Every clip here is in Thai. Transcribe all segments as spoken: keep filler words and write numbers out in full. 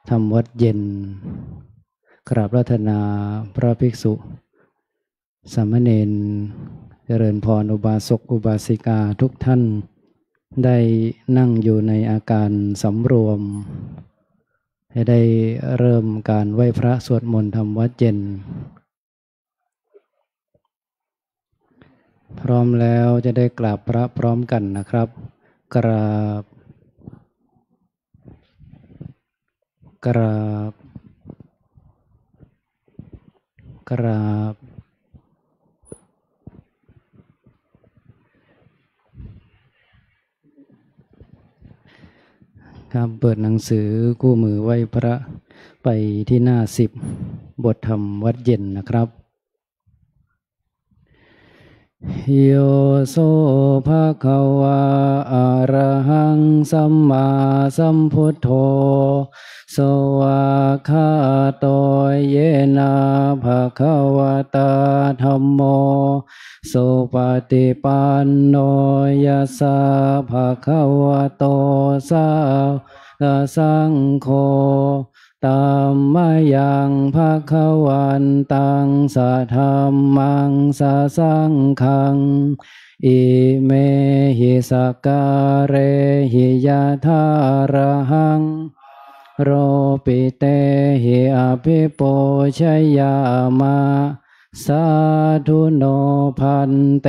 ทำวัดเย็นกราบราธนาพระภิกษุสามเณรเจริญพรอุบาสกอุบาสิกาทุกท่านได้นั่งอยู่ในอาการสำรวมให้ได้เริ่มการไหว้พระสวดมนต์ทำวัดเย็นพร้อมแล้วจะได้กราบพระพร้อมกันนะครับกราบกราบกราบครับเปิดหนังสือคู่มือไหว้พระไปที่หน้าสิบบทธรรมวัดเย็นนะครับโยโสภะคะวะอะระหังสัมมาสัมพุทโธสวากขาโตเยนะภะคะวะตาธัมโมสุปฏิปันโนยัสสะภะคะวะโตสาวกสังโฆธัมมายังภะคะวันตังสะธัมมังสะสังฆังอิเมหิสกการเรหิยะทาระหังโรปิเตหิอภิปูชยามะสาธุโนพันเต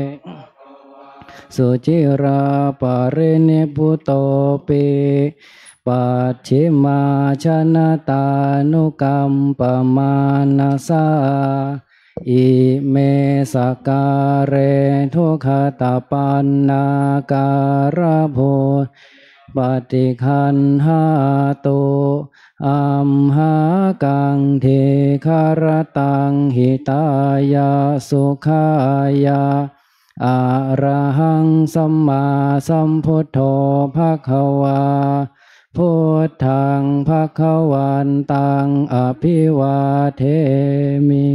สุจิราปรินิพพุโตปิปัจฉิมาชนะตานุกรรมปมานาสาอิเมสการเรทุกขตาปันนาการโภปฏิคันหาตุอัมหากังเทคารตังหิตายาสุขายาอะระหังสัมมาสัมพุทโธภคะวาพุทธังภคะวันตังอภิวาเทมิ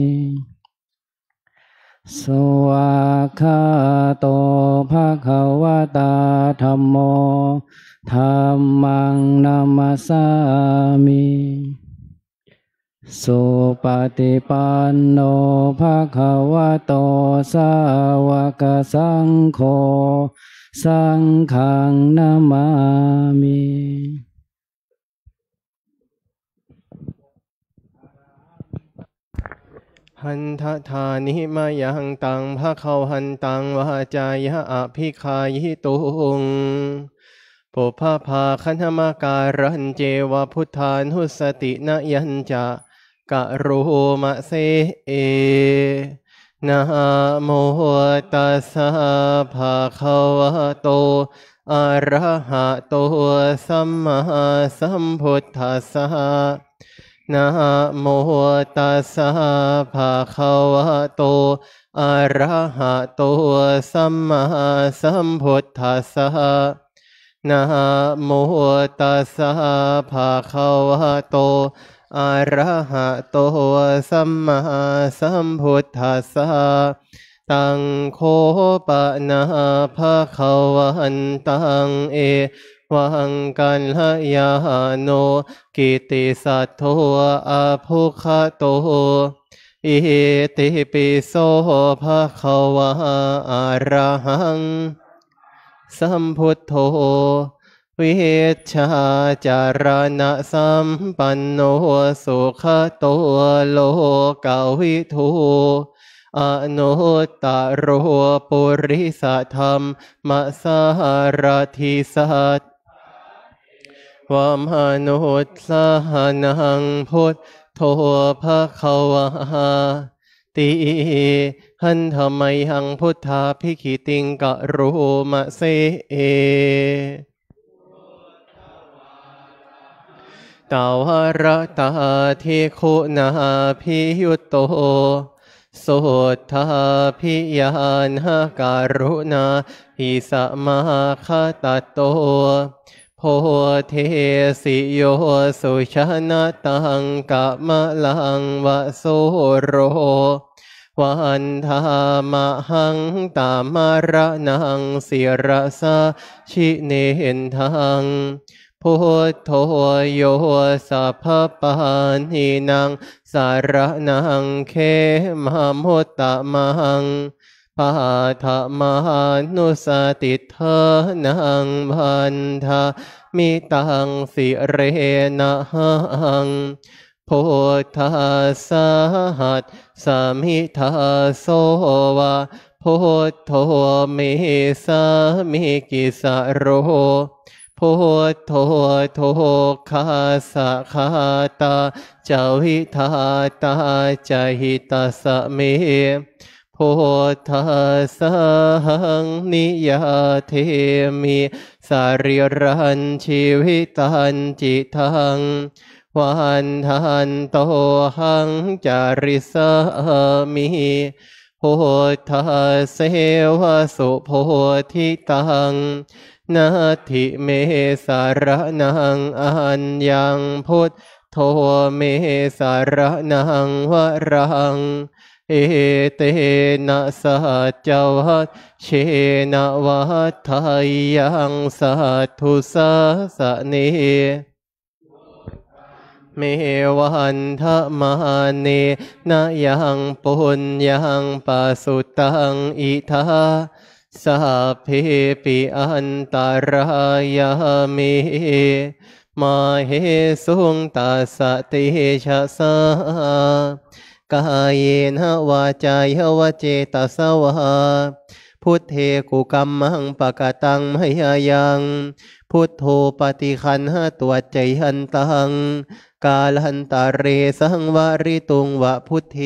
สวากขาโตภคะวะตาธัมโมธัมมังนามัสสามิสุปฏิปันโนภะคะวะโตสาวกสังโฆสังฆังนามามิหันทธานิมายังตังภะคะวันตังวาจายะอภิคายิตุงปุพพาคันธมาการันเจวะพุทธานุสตินะยัญจะกะโรมะเสเอนะโมตัสสะภะคะวะโตอะระหะโตสัมมาสัมพุทธัสสะนะโมตัสสะภะคะวะโตอะระหะโตสัมมาสัมพุทธัสสะนะโมตัสสะภะคะวะโตอะระหะโตสัมมาสัมพุทธัสสะตังโคปะนะภะคะวันตังเอวังกัลยาโนกิติสัทโธอะภุคโตอิติปิโสภะคะวะอะระหังสัมพุทโธวิชชาจารณะสัมปันโนสุขโตโลกวิทูอนุตตโรปุริสธรรมมัสสารทิสัตวามนุษย์สหนังพุทโธภะคะวะติหันธรรมยังพุทธาภิกขิติงกะโรมะเสเอตาวระตาทิคุณาภิยุตโตสุทธาภิยานหาการุณาหิสมาคตโตโพเทสิโยสุชนะตังกะมะลังวะโสโรวันธามะหังตามะระนังศิรสาชิเนนทังพุทโธโยสัพพปานินังสารนังเขมมุตตะมังปาทะมานุสติเทนังพันธามิตังสิเรนะหังพุทธาสหัสสมิทาโสวะพุทโธเมสามิกิสโรพุทโธโธคาสะคาตาจาวิทาตาจหิตาสะเมพุทธาสังนิยาเทมิสาริรันชีวิตันจิตังวันทันโตหังจาริสามิพุทธาเสวสุโพธิตังนาทิเมสารนังอัญญังพุทโธเมสารนังวรังเอเตนะสัจจวัตเชนะวัฏฐายังสัทธุสาสะเนเมวันทะมาเนนะยังปุญญังปัสสุตังอิทาสัพเพปิอันตรายามิมาเหสุงตัสสะเตชะสากายเนวาจายวเจตสวาพุทเทกุกัมมังปะกะตังมยายังพุทโธปฏิคันหตัวใจหันตังกาลันตาเรสังวาริตุงวะพุทเท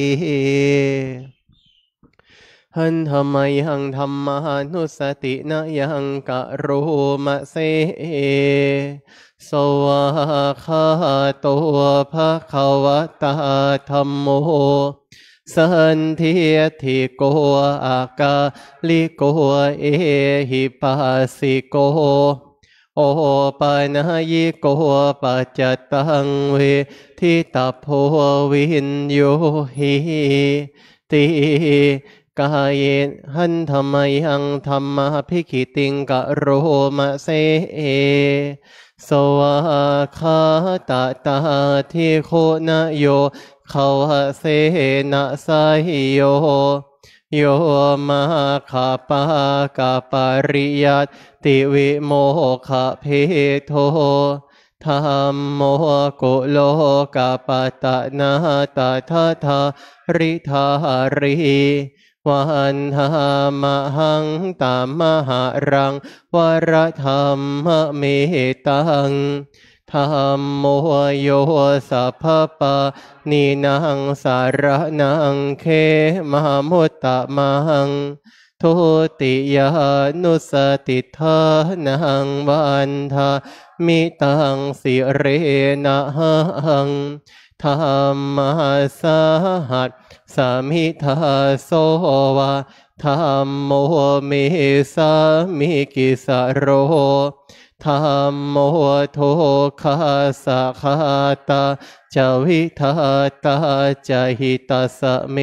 หันธรรมยังธรรมานุสตินะยังกะโรมะเสสวาคาโตภะคะวะตาธัมโมสันทิทิโกอากาลิโกเอหิปัสสิโกโอปานายิโกปัจจตังเวทิตาโพวินโยหิติกายหันธรรมยังธรรมะภิกขิติงกะโรมะเสสวาคาตาตาทิโคนะโยขาวเสนะสายโยโยมาคาปากาปาริยัตติวิโมคะเพโทธัมโมกุโลกาปตะนาตถาทาริธาริวันหามหังตามหารังวรธรรมเมตังธัมโมโยสัพพปานินังสารนังเขมมุตตะมังทุติยานุสติทานังวันทามิตังสิเรนะหังธัมมาสหัสสามิทาโสวะธัมโมเมสามิกิสโรธัมโมโทคาสะคาตาจาวิทาตาจหิตาสะเม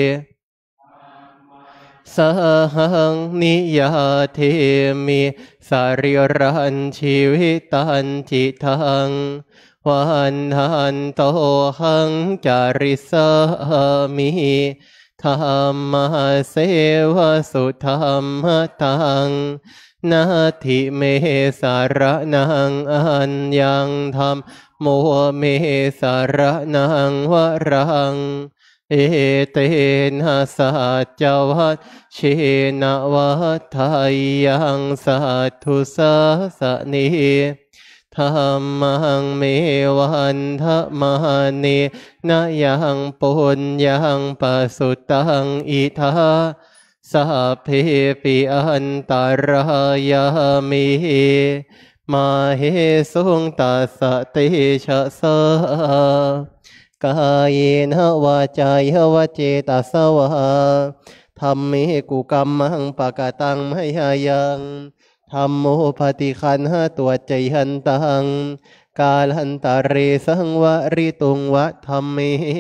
สังนิยาเทมิสาริรันชีวิตันจิตังวันทันโตหังจาริสามิธัมมาเสวสุธัมมตังนาทิเมสารนังอัญญังธัมโมเมสารนังวรังเอเตนะสัจจวัตเชนะวัฏฐายังสัทธุสาสะเนธัมมังเมวันทะมาเนนะยังปุญญังปัสสุตังอิทาสัพเพปิอันตรายามิมาเหสุงตัสสะเตชะสากายเนวาจายวเจตสวาธัมเมกุกัมมังปะกะตังมยายังธัมโมปฏิคันหตัวใจหันตังกาลันตาเรสังวริตุงวะธัมเม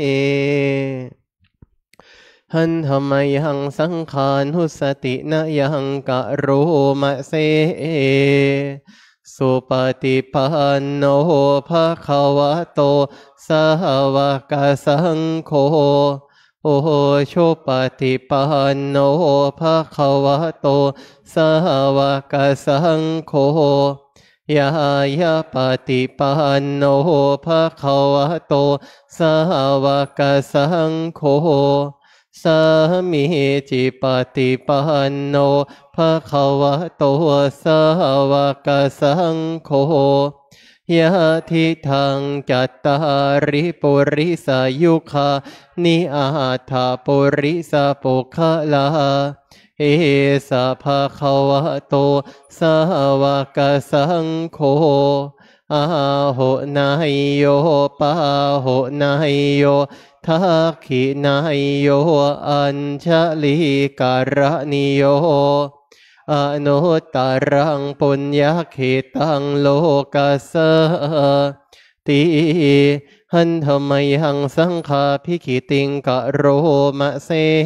หันธรรมยังสังขานุสตินะยังกะโรมะเสสุปฏิปันโนภะคะวะโตสาวกสังโฆโอชุปฏิปันโนภะคะวะโตสาวกสังโฆยายาปฏิปันโนภะคะวะโตสาวกสังโฆสามีจิปฏิปันโนภะคะวะโตสาวกสังโฆยะทิทังจัตตาริปุริสายุคานิอาถาปุริสาปุคะลาเอสะภะคะวะโตสาวกสังโฆอาโหนายโยปาโหนายโยทักขินายโยอัญชลีการณิโยอนุตตรังปุญญเขตังโลกัสสติหันธรรมยังสังฆาภิกิติงกะโรมะเส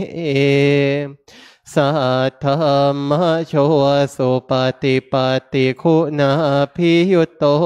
สัทธามะโชสุปฏิปัตติคุณาภิยุตโต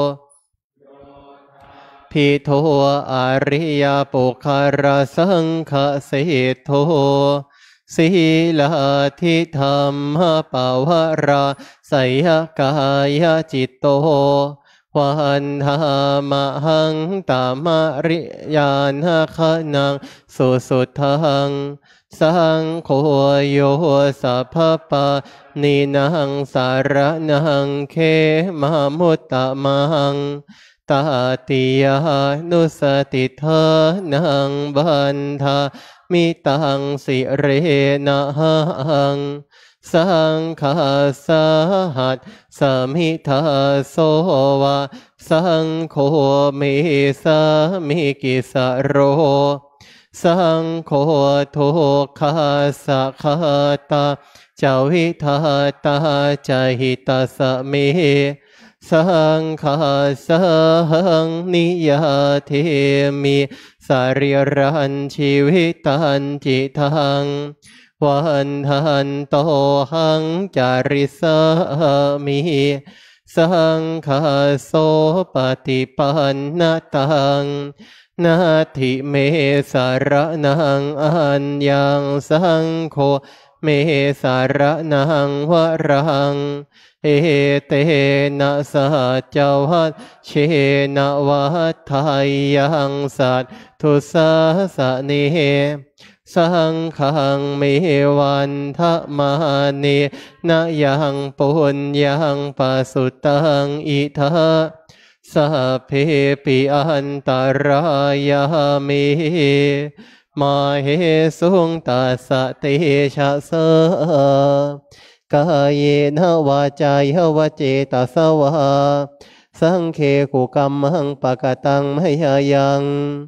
พิโทอริยปุคารสังฆเสโทศีลาทิธรรมปาวราไสยกายจิตโตวันธามหังตามริยานขนังสุสุทังสังโฆโยสัพพะนินังสารนังเขมามุตตะมังตาติยานุสติเทนังบันทามิตังสิเรนะหังสังฆาสหัสสมิทาโสวะสังโฆเมสามิกิสโรสังโฆทุกขาสัคาตาจาวิทาตาจหิตาสเมสังฆาสังนิยาเทมิสาริรันชีวิตันจิตังวันทันโตหังจาริสามิสังฆาโสปฏิปันนตังนาทิเมสารนังอัญญังสังโฆเมสารนังวรังเอเตนะสหจวัตเชนะวัฏไทยังสัตทุสาสะเนสังฆังเมวันทะมาเนนะยังปุญญังปสุตังอิทะสัพเพปิอันตรายามิมาเหสุงตัสสะเตชะสะกายเนวาจายวเจตสวะสังเคกุกัมมังปะกตังมยายัง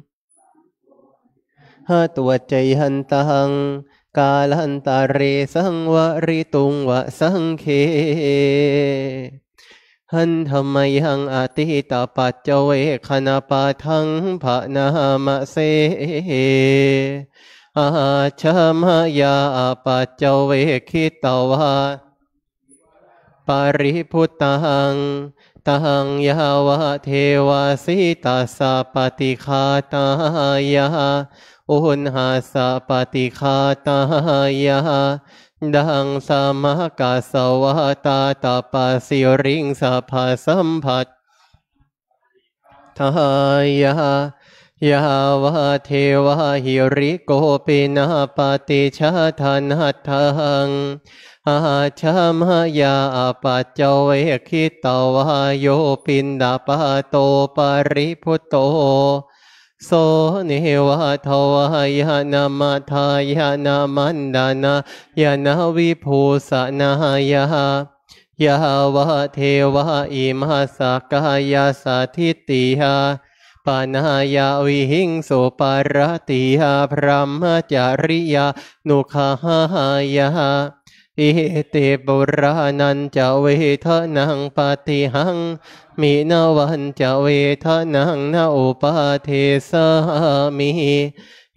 หาตัวใจหันตังกาลันตาเรสังวริตุงวะสังเคหันธรรมยังอติตาปัจเจเวคณปาทังภะนามะเสอาชามายาปัจเจเวคิตวาปาริพุตตังตังยาวะเทวาสิตัสสะปฏิฆาตายาอุณหาสะปฏิฆาตายาดังสามกาสวะตาตาปสิริงสัพพสัมผัสทายายาวะเทวะหิริโกปินาปฏิชาทานัตถังอาชามายาปัจเจเวคิตวาโยปินดาปะโตปริพุตโตโสเนวะทวายานามาทายานามันดานายานาวิภูสนายายาวะเทวะอิมาสกายาสาทิติยาปานายาวิหิงสุปารติยาพรหมจาริยานุขหายาอิเตปุรานันจะเวทนังปฏิหังมีนาวันจะเวทนังนาอุปาเทสามิ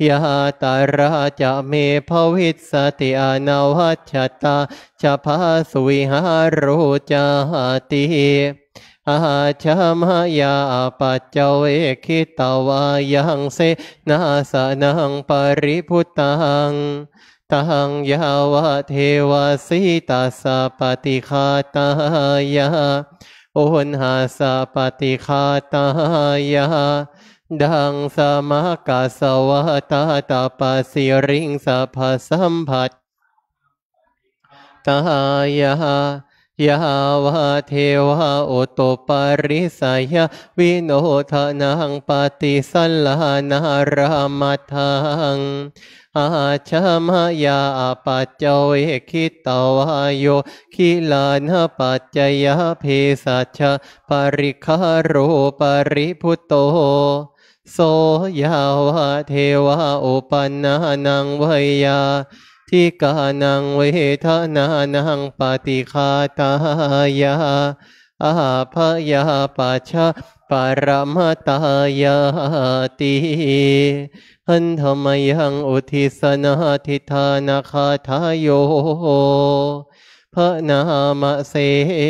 ยาตาราจะเมภวิสสติอนาวัชตาจะพาสุวิหารุจาติอาชามายาปัจเจเวคิตาวายังเสนาสนังปริพุตตังตังยาวะเทวสิตาสะปฏิฆาตายาโอนหาสะปฏิฆาตายาดังสมากาสวะตาตาปสิริงสัพพสัมผัสตายายาวะเทวะโอโตปาริสายาวิโนทนังปฏิสัลลานารามัทังอาชามายาปัจเจเวคิตาวาโยคิลานะปัจจยาเพสัชะปริคาโรปริพุตโตโสยาวะเทวะอุปันนานังเวยาทิกานังเวทนานังปฏิฆาตายาอาภยาปัชชะปรมตายาติหันธรรมยังอุทิศนาทิธานาคาทายโยพระนามเส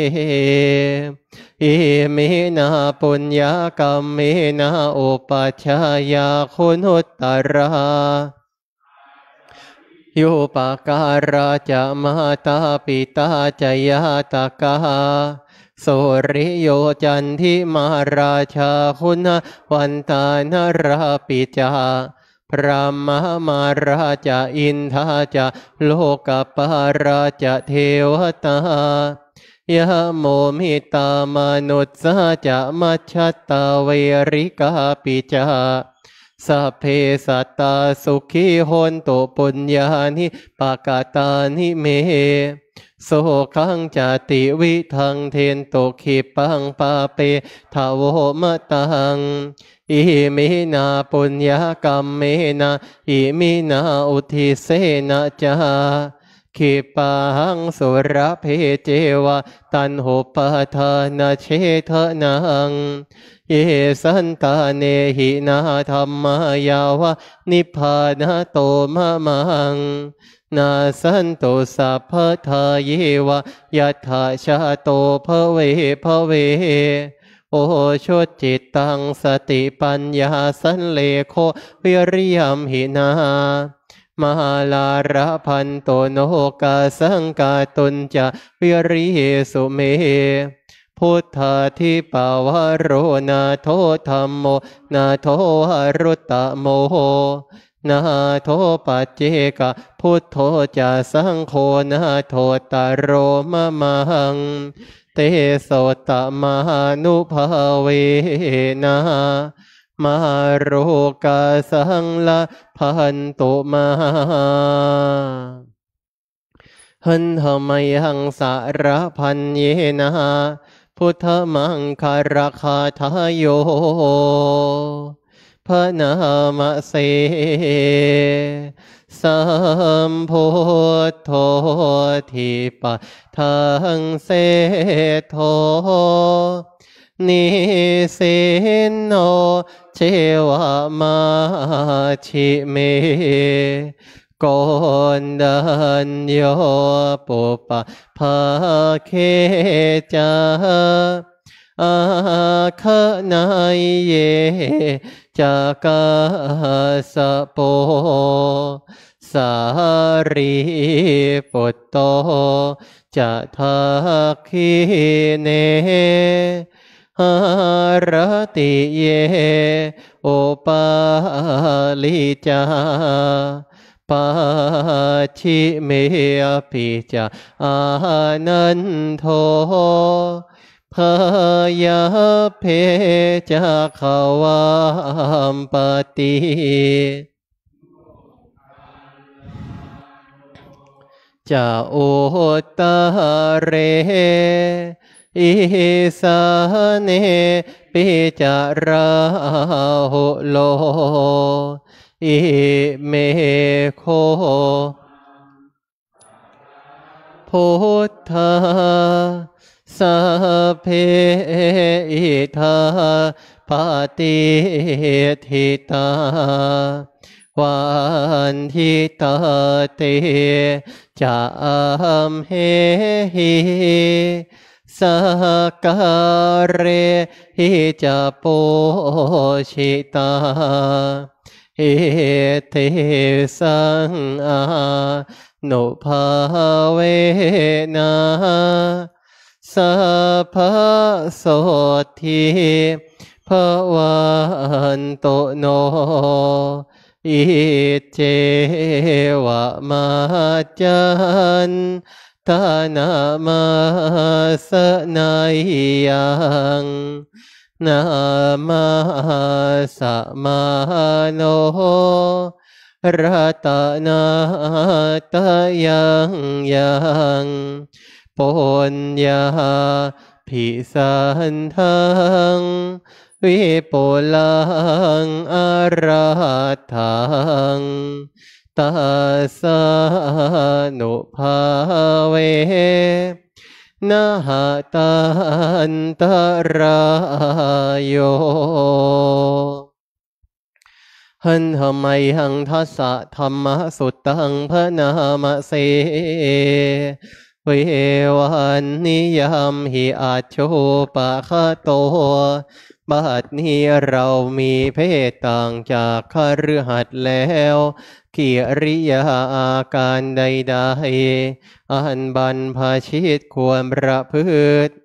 อิเมนาปุญญากรรมเมนาอุปัชฌายาคุณุตตราโยปการาจะมาตาปิตาจยาตกาโสริโยจันทิมาราชาคุณวันตานราปิจาพระมหามาราชาอินทาจะโลกปาราชาเทวตายะโมมิตามนุษสาจะมัชฌตตาเวริกาปิจาสัพเพสัตตาสุขีโหนตุปุญญานิปากาตานิเมโสขังจติวิทังเทนตุขีปังปาเปทาวโมตังอิมินาปุญญากรรมเมนะอิมินาอุทิเสนะจาขีปังสุรเพเจวะตันหุปทานาเชทนังเยสันตาเนหินาธรรมายาวะนิพพานาโตมะมังนาสันโตสัพพทาเยวะยัตถาชาโตภเวภเวโอชุจิตตังสติปัญญาสันเลโควิริยมหินามหาลาระพันโตโนกาสังกาตุนจะวิริเยสุเมพุทธาทิปาวโรนาโทธัมโมนาโทวรุตตโมนาโทปัจเจกพุทโธจะสังโฆนาโทตโรมะมังเตโสตมานุภาเวนะมาโรกาสังละพันตุมาหันธรรมยังสารพันเยนะพุทธมังคาราคาทายโยพระนามเสสัมพุทโธทิปะทังเสโธนิสินโนเชวะมาชิเมกอนดันโยปุปะภาเคจาอาคานายเยจากาสะโปสารีปุตโตจะทักขิเนหารติเยโอปาลิจาปาชิเมปิจาอานันโทพยาเพจาขาวามปติจะโอตเรอิสาเนปิจาราหุโลอิเมโคพุทธาสัพเพอิทาปฏิทิตาวันทิตาเตจะอัมเหหิสักการเรหิจะโปชิตาเอเทสังอานุภาเวนะสัพพะโสทิภวันโตโนอิเจวะมาจันทานามาสนายังนามาสมาโนรัตนาตยังยังปุญญาภิสันทังวิปุลังอราทังตัสสะนุภาเวนะหะตันตรายโยหันหะไมหังทัสสะธรรมะสุตตังพระนามเสเววันนิยามหิอาโชปะคะโตบัดนี้เรามีเพศต่างจากคฤหัสถ์แล้วกิริยาอาการใดๆอันบรรพชิตควรประพฤติ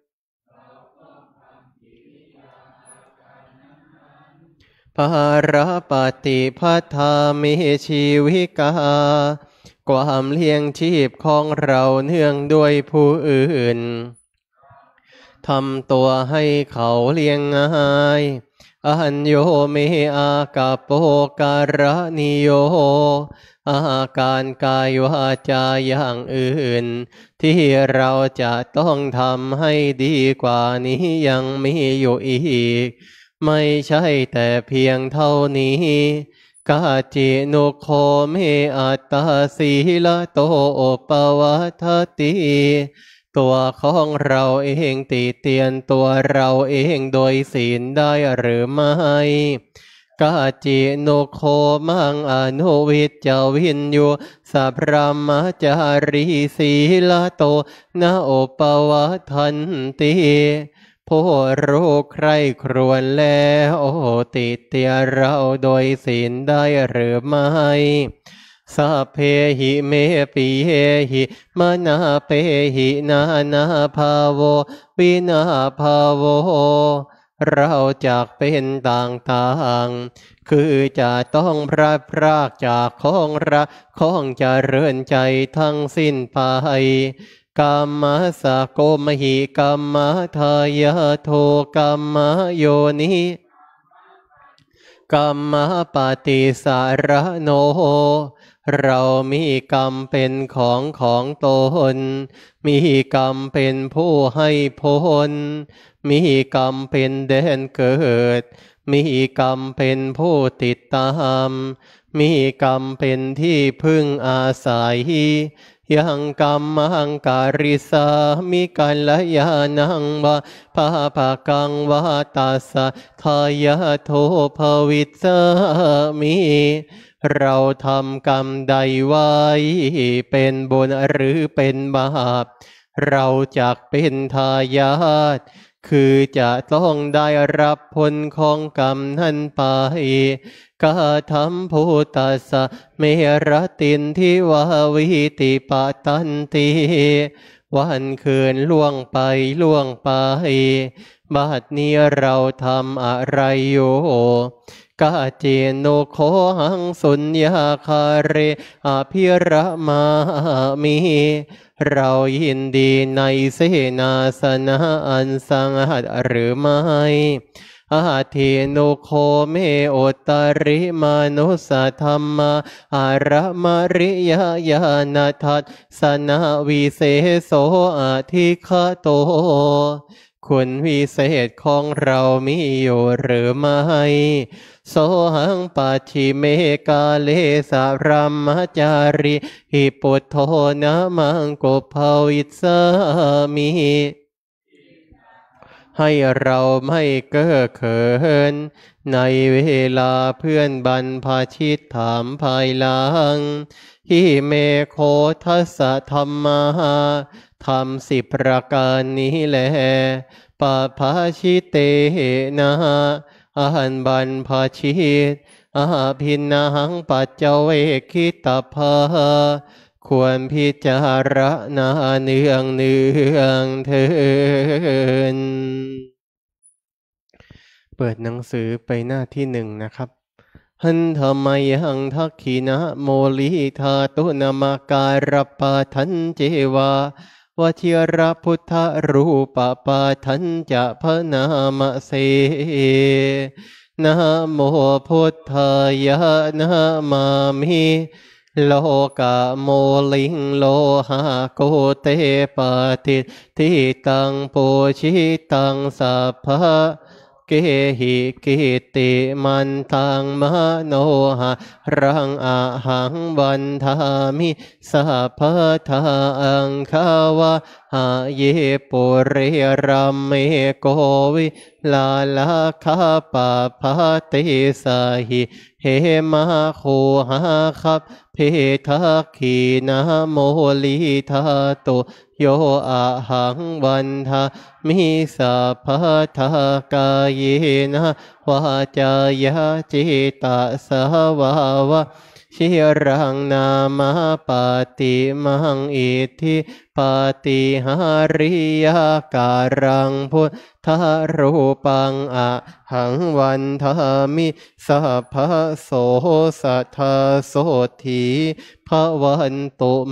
ภารปฏิภัทธามิชีวิกาความเลี้ยงชีพของเราเนื่องด้วยผู้อื่นทำตัวให้เขาเลี้ยงง่ายอัญโยเมอากาโปการะนิโยอาการกายวาจาอย่างอื่นที่เราจะต้องทำให้ดีกว่านี้ยังมีอยู่อีกไม่ใช่แต่เพียงเท่านี้กาจินุโคเมอัตตาสีละโตโอปวัฏติตัวของเราเองติเตียนตัวเราเองโดยศีลได้หรือไม่กาจินุโคมังอนุวิจจวินโยสัพพมจารีสีละโตนะโอปวัฏทันติผู้รู้ใคร่ครวญแล้วโอติเตียเราโดยศีลได้หรือไม่สัพเพหิเมปิเฮหิมนาเปหินานาภาโววินาภาโวเราจากเป็นต่างๆคือจะต้องพระพรากจากของรักของเจริญใจทั้งสิ้นไปกรรมสะโกมหิกรรมทายาโทกรรมโยนิกรรมปฏิสารโนเรามีกรรมเป็นของของตนมีกรรมเป็นผู้ให้ผลมีกรรมเป็นแดนเกิดมีกรรมเป็นผู้ติดตามมีกรรมเป็นที่พึ่งอาศัยยังกรรมังการิสามิกัลยานังวะภาภากังวะตัสสะทายาโทภวิสามิเราทำกรรมใดไว้เป็นบุญหรือเป็นบาปเราจักเป็นทายาทคือจะต้องได้รับผลของกรรมนั้นไปกาธรรมภูตัสสะเมรตินทิวาวิติปตันติวันคืนล่วงไปล่วงไปบัดนี้เราทำอะไรอยู่กาเจโนโคหังสุญญาคาเรอภิระมามิเรายินดีในเสนาสนะอันสังหัตหรือไม่อาเทโนโคเมโอตาริมานุสธรรมาอาระมาริยญาณทัสสนาวิเศโสอาทิคโตคุณวิเศษของเรามีอยู่หรือไม่โสหังปัจฉิเมกาเลสะรัมมจาริหิปุถโธนะมังกุภวิสสามิให้เราไม่เก้อเขินในเวลาเพื่อนบรรพชิตถามภายหลังฮิเมโคทัสสะธรรมาธรรมสิบประการนี้แลปะภาชิเตนะอาหันบรรพชิตอาภินนังปัจเจเวคิตาภาควรพิจารณาเนืองเนืองเถินเปิดหนังสือไปหน้าที่หนึ่งนะครับหันธรรมยังทักขินะโมลิธาตุนามาการปะทันเจวาวชิรพุทธรูปปะทันจะพระนามเสนะโมพุทธายะนะมามิโลกะโมลิงโลหะโกเตปะติทิตังโปชิตังสัพพะเกหิกิติมันตังมโนหะรังอาหังวันทามิสัพพะทาอังคาวะหะเยปุเรรัมเมโกวิลาลาคาปะพะติสาหิเหมาโคหาคับเพทักขีนะโมลิธาตุโยอะหังวันทามิสัพพะทากายนะวาจายะจิตาสาวาวะชิรังนามาปฏิมังอิทธิปฏิหาริยาการังพุทธรูปังอะหังวันทามิสัพพะโสสัทธาโสธีภวันตุเม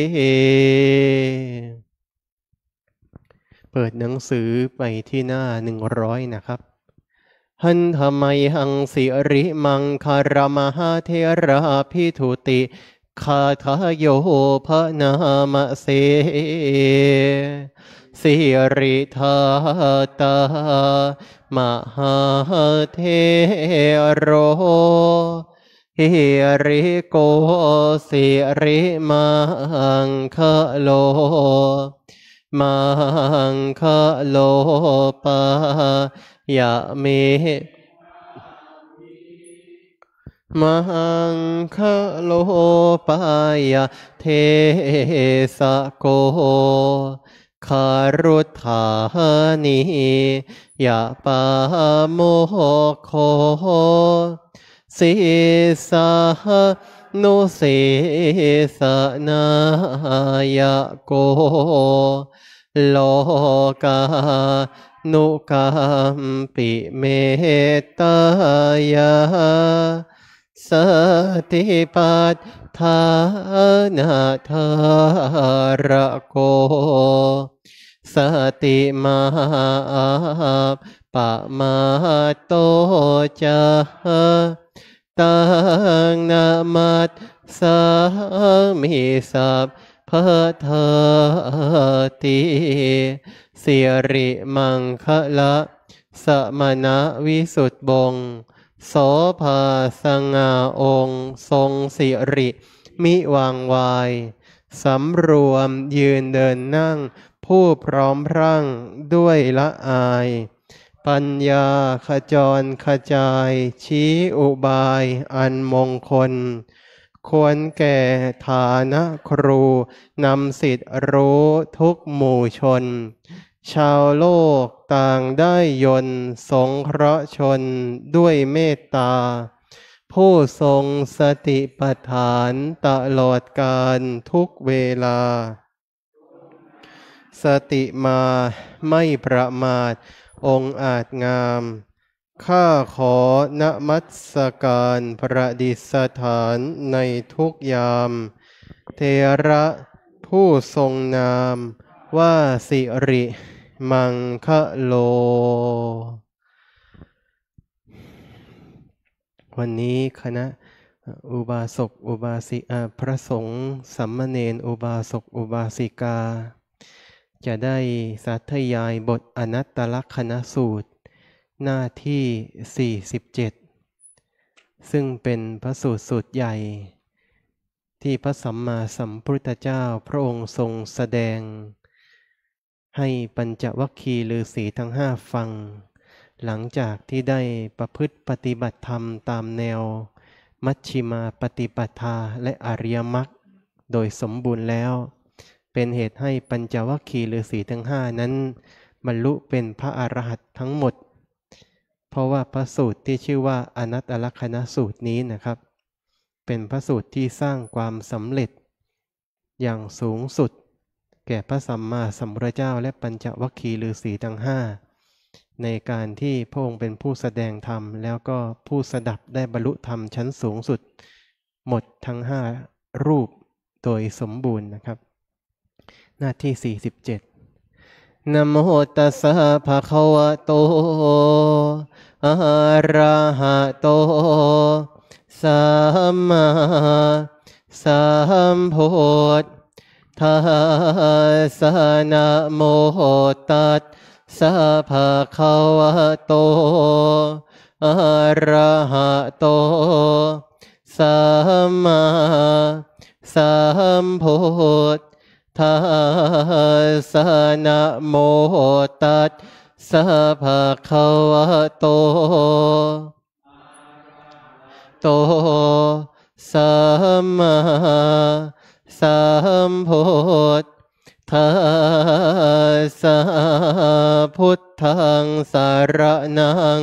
เปิดหนังสือไปที่หน้าหนึ่งร้อยนะครับหันธรรมหังสิริมังคารมหาเทระพิทุติคาทาโยพระนามเสสิริธาตามหาเทโรฮิริโกสิริมังคะโลมังคะโลปายะเมมังคะโลปายะเทสะโกคารุธานิยะปาโมโคสิสานุเสสนายะโกโลกานุกัมปิเมตตายาสติปัฏฐานาธาระโกสติมาปะมาโตจาตังนามัสสามิสัพพะทาติสิริมังคะละสมณวิสุทธิบงศ์โสภาสง่าองค์ทรงสิริมิวางวายสำรวมยืนเดินนั่งผู้พร้อมพรั่งด้วยละอายปัญญาขจรขจายชี้อุบายอันมงคลควรแก่ฐานะครูนำสิทธิรู้ทุกหมู่ชนชาวโลกต่างได้ยนต์สงเคราะห์ชนด้วยเมตตาผู้ทรงสติปัฏฐานตลอดกาลทุกเวลาสติมาไม่ประมาทองค์อาจงามข้าขอนมัสการประดิษฐานในทุกยามเทระผู้ทรงนามว่าสิริมังคะโลวันนี้คณะอุบาสกอุบาสิกาพระสงฆ์สัมมเนรอุบาสกอุบาสิกาจะได้สาธยายบทอนัตตลักขณสูตรหน้าที่สี่สิบเจ็ดซึ่งเป็นพระสูตรสูตรใหญ่ที่พระสัมมาสัมพุทธเจ้าพระองค์ทรงแสดงให้ปัญจวัคคีย์ฤาษีทั้งห้าฟังหลังจากที่ได้ประพฤติปฏิบัติธรรมตามแนวมัชฌิมาปฏิปทาและอริยมรรคโดยสมบูรณ์แล้วเป็นเหตุให้ปัญจวัคคีย์ฤาษีทั้งห้านั้นบรรลุเป็นพระอรหันต์ทั้งหมดเพราะว่าพระสูตรที่ชื่อว่าอนัตตลักขณสูตรนี้นะครับเป็นพระสูตรที่สร้างความสำเร็จอย่างสูงสุดแก่พระสัมมาสัมพุทธเจ้าและปัญจวัคคีย์ฤาษีทั้งห้าในการที่พระองค์เป็นผู้แสดงธรรมแล้วก็ผู้สดับได้บรรลุธรรมชั้นสูงสุดหมดทั้งห้ารูปโดยสมบูรณ์นะครับหน้าที่สี่สิบเจ็ดนะโมตัสสะภะคะวะโตอะระหะโตสัมมาสัมพุทธัสสะนะโมตัสสะภะคะวะโตอะระหะโตสัมมาสัมพุทธัสสะนะโมตัสสะภะคะวะโตโตสัมมาสัมพุทธัสสะพุทธังสารนัง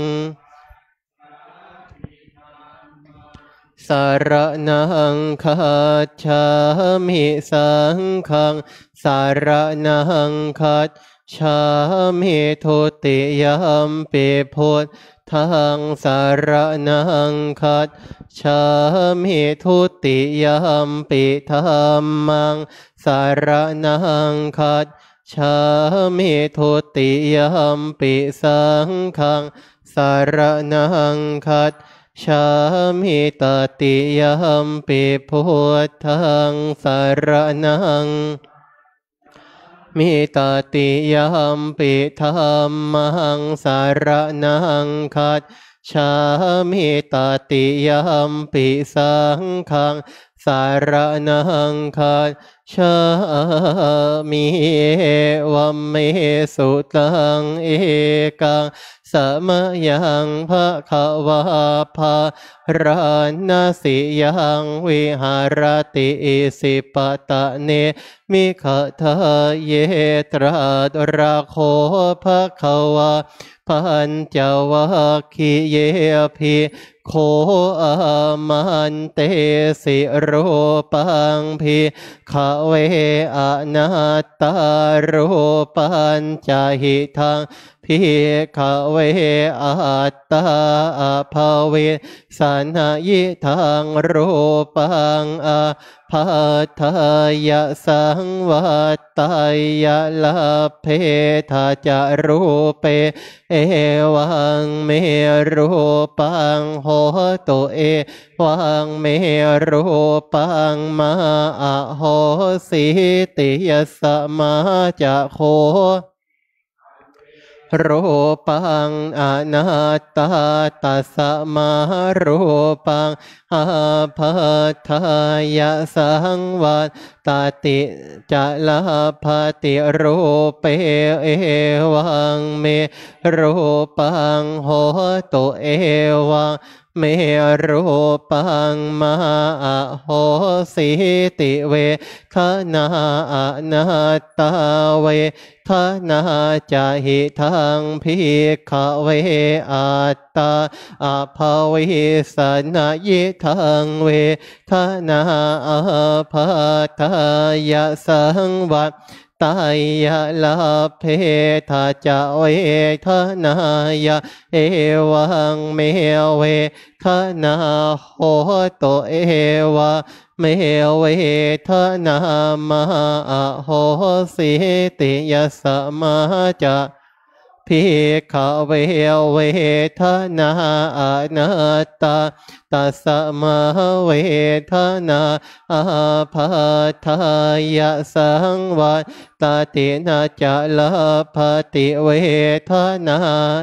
สารนังคัจฉามิสังฆังสารนังคัจฉามิทุติยมปิพุทธังสารนังคัจฉามิทุติยมปิธัมมังสารนังคัจฉามิทุติยมปิสังฆังสารนังคัจฉามิตติยมปิพุทธังสารนังมิตติยมปิธัมมังสารนังคัจฉามิตติยมปิสังฆังสารนังคัจฉามิวัมเมสุตังเอกังสมยังภะคะวะภาราณสิยังวิหารติอิสิปตะเนมิขะทะเยตราราโคภะคะวะปัญจวัคคีย์เยภิโคอามันเตสิโรปังภิกขเวอนัตตาโรปัญจหิทังภิกขเวอัตตาอภเวสันยิทังโรปังอาภัททายะสังวัตตายะลาเพทาจารูเปเอวังเมรูปังโหตุเอวังเมรูปังมาอะโหสิติยสมาจะโครูปังอนัตตาตัสสะมารูปังอาภัททายะสังวัตตติจะลาภติรูเปเอวังเมรูปังโหตุเอวังเมรูปังมาอะโหสิติเวคณาอนัตตาเวคณาจาหิทังภิกขเวอัตตาอภเวสนายิทังเวคณาอาภัททายะสังวัตตายะลาเพทาจาเวทนายะเอวังเมเวคณาโหตุเอวะเมเวทนามาอะโหสิติยสมาจะภิกขเวเวทนาอนัตตาตัสสะมาเวทนาอาภัททายะสังวัตตินาจะลาภติเวทนาเ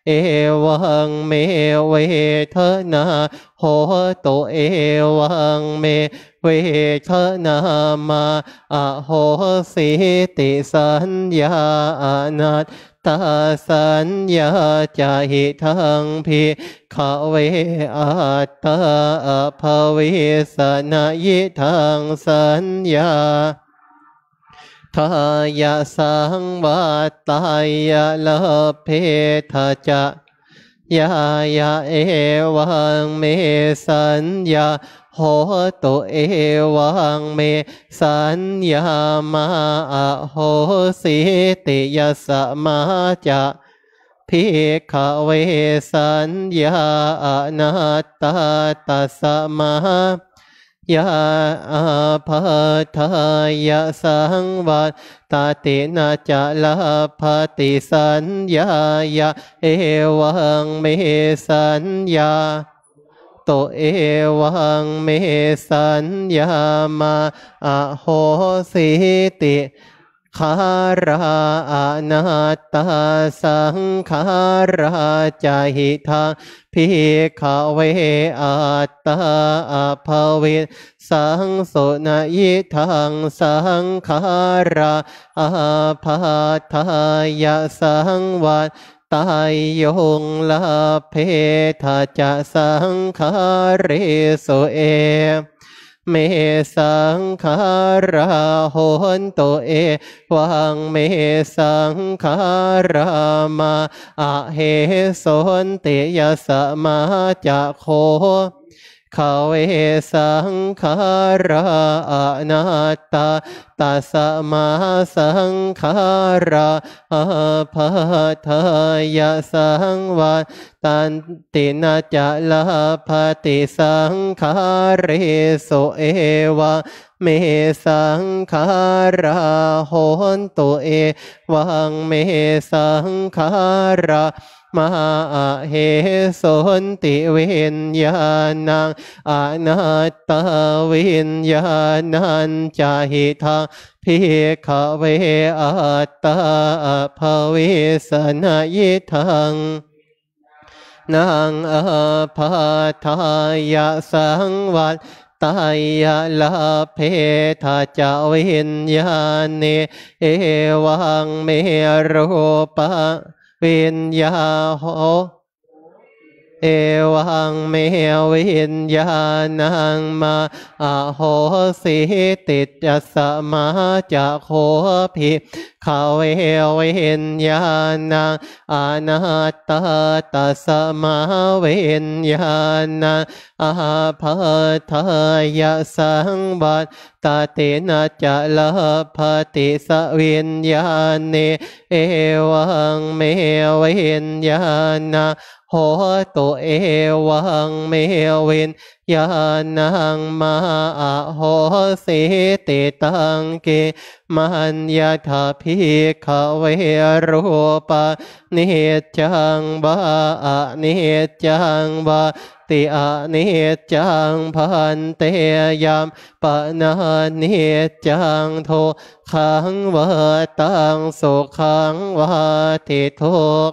เอวังเมเวทนาโหตุเอวังเมเวทนามาอโหสิติสัญญาอนัตตาสัญญาจาหิทังพิขเวอัตตาอภเวสนายิทังสัญญาทายะสังวัตตายะลเพทะจะยายะเอวังเมสัญญาโหตุเอวังเมสัญญามาอโหสิติยสมาจะภิกขเวสัญญาอนัตตาตัสมายาอาภาทายะสังวัตตตินาจะลาภติสัญญายะเอวังเมสัญญาโตเอวังเมสัญญามาอโหสิติขาราอนัตตาสังขาราจาหิทังภิกขเวอัตตาอภเวสังโสนยิทังสังขาราอาภาทายะสังวัตตายยงลาเพทะจะสังขาเรโสเอเมสังขาราโหนโตเอวังเมสังขารามาอะเหสนติยสมาจะโคขเวสังขาราอนัตตาตัสมาสังขาราอาภาทายะสังวัตตันตินาจะลาภติสังขาเรโสเอวะเมสังขาราโหนตุเอวังเมสังขารามาเหสนติวิญญาณังอนัตตาวิญญาณัญจาหิทังภิกขเวอัตตาภเวสนายิทังนางอาภาทายะสังวัตตายะลาเพทะจะวิญญาเนเอวังเมรูปะวิญญาโหเอวังเมวิญญาณังมาอโหสิติจัสมาจะโคภิกขเววิญญาณังอนัตตาตัสมาวิญญาณังอาภาทายะสังวัตตตินาจะลาภติสวิญญาเนเอวังเมวิญญาณังโหตุเอวังเมวิญญาณังมาอโหสิติตังเกมัญญาถาภิกขเวรูปะนิจจังบาอะนิจจังบาติอะนิจจังพันเตยามปะนานิจจังโทขังวะตังสุขังวะติทุก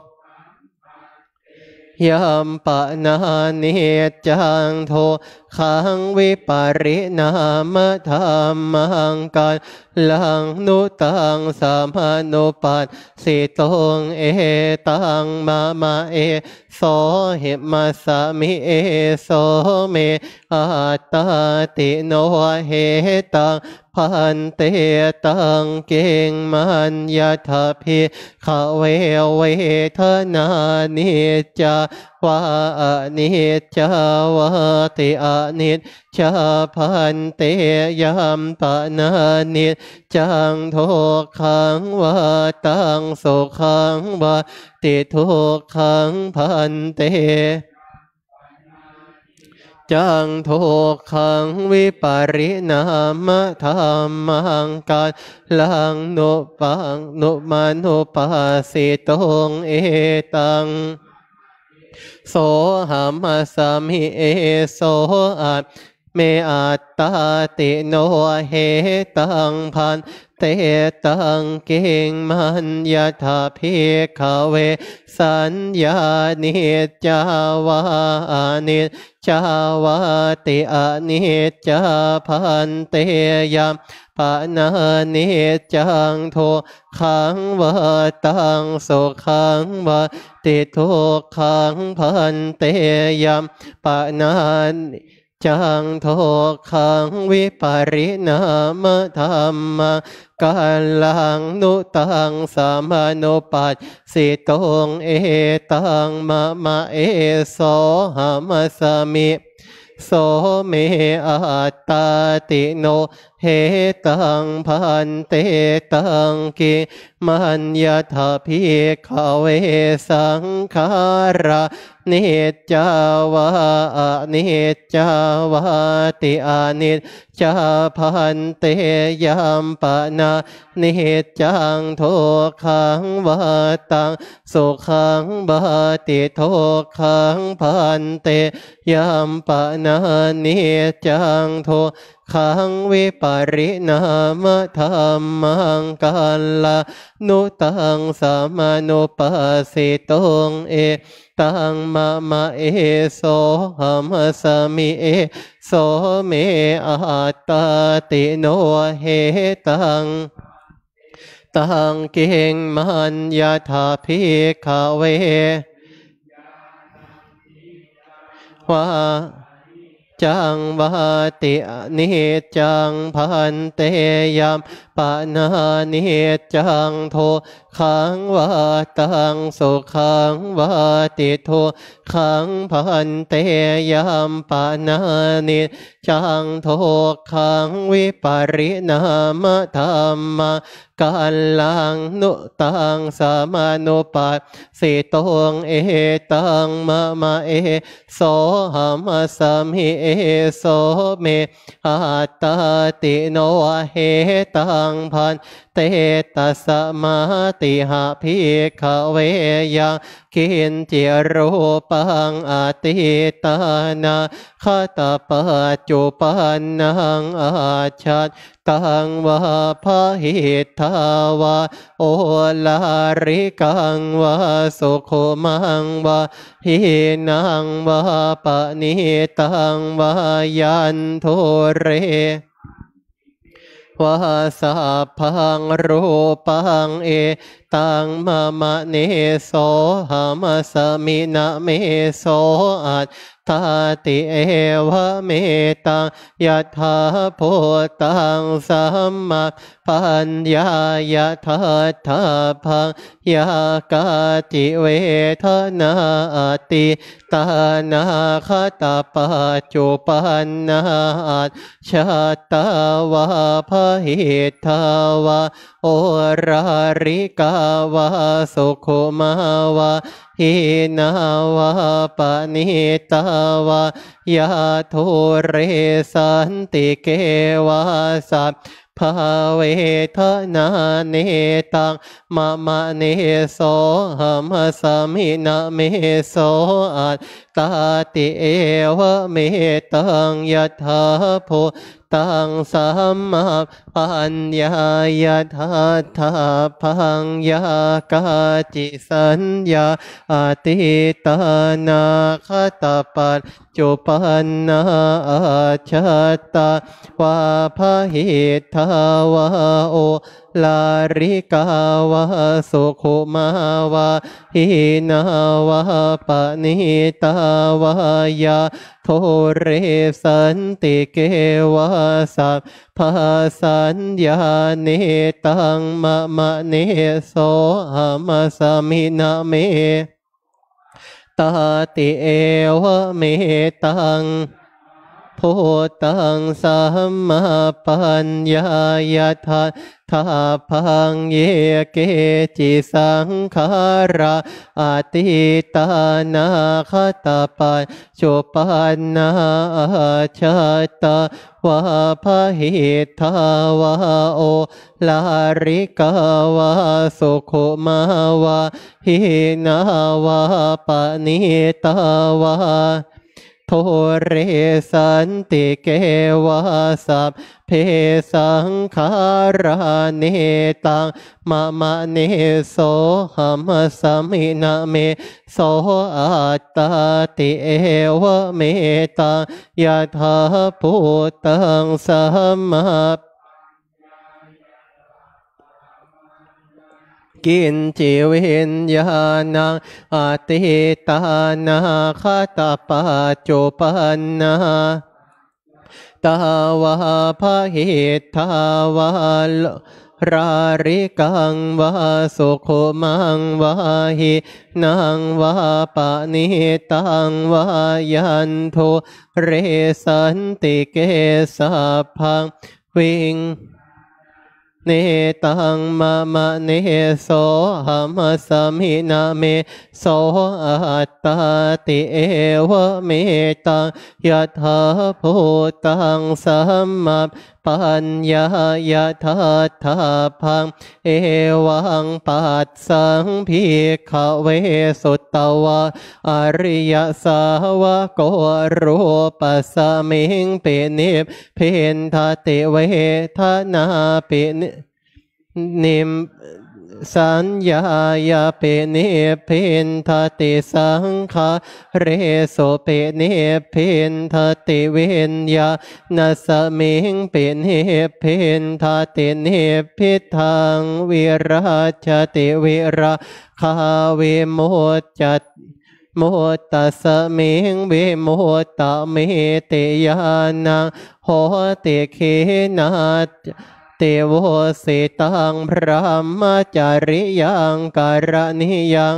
ยามปะนานิจจังโทขังวิปาริณามธรรมังการลังนุตังสามานุปัสสิตงเอตังมามาเอโสหิมัสสมิเอโสเมอัตตาติโนเหตังพันเตตังเก่งมันยาถาภิกขเวเวทนานิจจาวานิจจาวาติอนิจจาพันเตยามปะนานิจจังทุกขังวาตังสุขังวาติทุกขังพันเตจังทุกขังวิปาริณามธรรมังการลังนุปังนุมานุปัสสิตงเอตังโสหัมมัสสมิเอโสอัตเมอัตตาติโนเหตังพันเตตังเก่งมันยถาภิกขเวสัญญานิจจาวานิจจาวาติอนิจจาพันเตยามปะนานิจจังโทขังวะตังสุขังวะติทุกขังพันเตยามปะนานิจังโทขังวิปริณามธรรมังกาลังนุตังสามานุปัสสิตงเอตังมะมะเอโสหามสมิโสเมอัตตาติโนเหตังพันเตตังกิมันยถาภิกขเวสังขารานิจจาวานิจจาวาติอานิจจาพันเตยามปะนานิจจังโทขังวาตังสุขังบาติโทขังพันเตยามปะนานิจจังโทขังวิปริณามธรรมังกาลานุตังสามานุปัสสิตงเอตังมะมะเอโสหัมสมิเอโสเมอัตตาติโนเหตังตังเก่งมันยถาภิกขเววาจังวาตินิจจังพันเตยามปะนานิจจังโทขังวาตังสุขังวาติโทขังพันเตยามปะนานิจจังโทขังวิปริณามธรรมังกาลังนุตังสามานุปัสสิตงเอตังมะมะเอโสหัมสมิเอโสเมอัตตาติโนเหตังพันเตตัสมาติหะภิกขเวยังกินจิรูปังอติตานาคตปัจจุปันนังอาชัดตังวาพะหิทาวาโอลาริกังวาสุโคมังวาหินังวาปะนิตังวายันโทเรวาสาพังรูปังเอตังมะมะเนโสหัมสมินะเมโสอัตตาติเอวะเมตังยัตถาโพตังสัมมาปัญญายะทัตถาพังยากาจิเวทนาติตานาคตาปัจจุปันนาชาตาวาพะหิทาวาโอราริกาวาสุโคมาวาหินาวาปะนิตาวายาโทเรสันติเกวาสัพภาเวทนาเนตังมะมะเนโสหัมสมินะเมโสอัตตาติเอวะเมตังยัตถาโพตังสัมมาปัญญายะทัตถาพังยากาจิสัญญาอติตานาคตปัจจุปันนาอาชัตตาวาพะหิทาวาโอลาริกาวาสุโคมาวาหินาวาปะนิตาวายาโทเรสันติเกวาสัพพาสัญญาเนตังมะมะเนโสหัมสมินะเมตาติเอวะเมตังโพตังสัมมาปัญญายะทัตถาพังเยเกจิสังขาราอติตานาคตปัจจุปันนาชัตตาวาพะหิทาวาโอลาริกาวาสุโคมาวาหินาวาปะนิตาวาโทเรสันติเกวาสัพเพสังขาราเนตังมะมะเนโสหัมสมินาเมโสอัตตาติเอวะเมตังยะถาภูตังสัมมากินจิวิญญาณังอติตานาคตาปัจจุปันนาตาวาภะหิทาวาลราริกังวาสุขมังวาหินังวาปะนิตังวายันโทเรสันติเกสัพพังวิงเนตังมะมะเนโสหัมสมินาเมโสอัตตาติเอวะเมตังยะถาภูตังสัมมาปัญญายะถาถาพังเอวังปัสสังภิกขเวสุตตวะอริยสาวกรูปัสสมิงเปนิพเพนทติเวทนาเปนินิมสัญญายาเปเนเพนทติสังขาเรโสเปเนเพนทติเวนยานัสมิงเปเนเพนทติเนพิทังวิราชติวิราคาเวโมจัตโมตัสมิงเวโมตะเมเตยานังโหติเคนาเตโวสิตังพระมจาริยังการณิยัง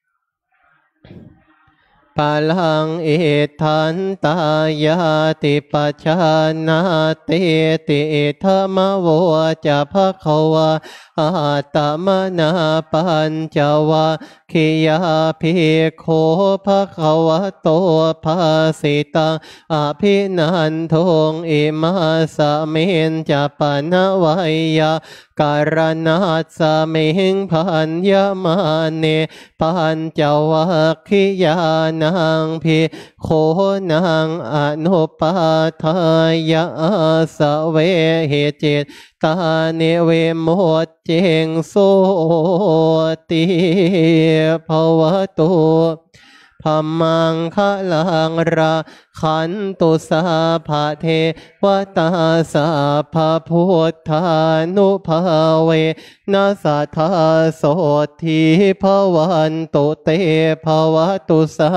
ปาลังเอทันตายาติปัจจานาเตติธรรมโวจะภควาอาตมนาปัญจวะขิยาภิกโขภควโตภาสิตังอภินันทงอิมาสมินจะปนวัยยาการณัสสมิงพันยมาเนปัญจวัคคิยานังภิกโขนังอนุปาทายาสเวเหจิตตาเนเวโมเจงโสติภวตุพมังคะลังราขันตุสาภาเทวตาสาภาพุทธานุภาเวนัสทาโสทีภวันตุเตภวตุสา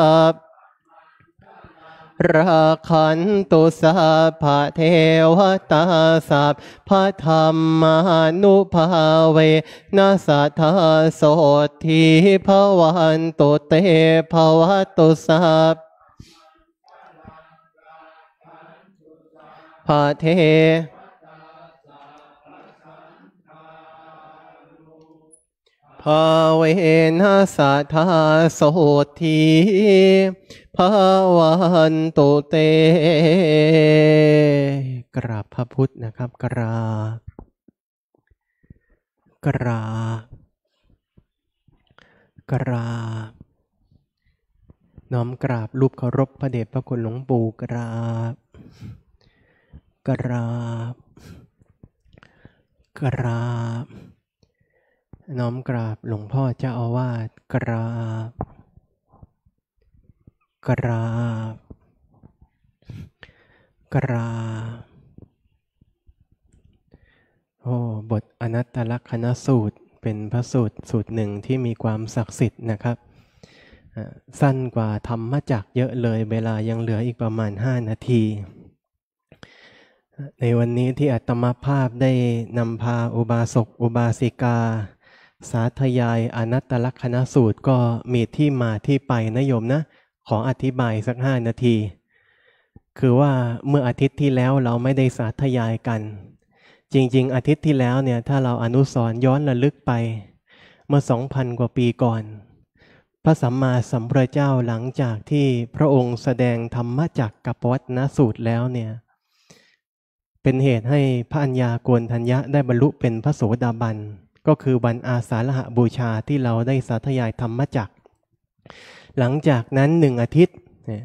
ราขันตุสาภาเทวตาสัพพะธรรมานุภาเวนัสทาโสทีภวันตุเตภวตุสัพพะเทภาเวนัสทาโสทีภวันตุเตกราบพระพุทธนะครับกราบกราบกราบน้อมกราบรูปเคารพพระเดชพระคุณหลวงปู่กราบกราบกราบน้อมกราบหลวงพ่อเจ้าอาวาสกราบกราบกราบโอ้บทอนัตตลักขณสูตรเป็นพระสูตรสูตรหนึ่งที่มีความศักดิ์สิทธิ์นะครับสั้นกว่าธรรมจักรเยอะเลยเวลายังเหลืออีกประมาณห้านาทีในวันนี้ที่อาตมาภาพได้นำพาอุบาสกอุบาสิกาสาธยายอนัตตลักขณสูตรก็มีที่มาที่ไปนะโยมนะขออธิบายสักห้านาทีคือว่าเมื่ออาทิตย์ที่แล้วเราไม่ได้สาธยายกันจริงๆอาทิตย์ที่แล้วเนี่ยถ้าเราอนุสรณ์ย้อนระลึกไปเมื่อ สองพัน กว่าปีก่อนพระสัมมาสัมพุทธเจ้าหลังจากที่พระองค์แสดงธรรมจักรกับปวัตตนสูตรแล้วเนี่ยเป็นเหตุให้พระอัญญาโกณฑัญญะได้บรรลุเป็นพระโสดาบันก็คือวันอาสาฬหบูชาที่เราได้สาธยายธรรมจักรหลังจากนั้นหนึ่งอาทิตย์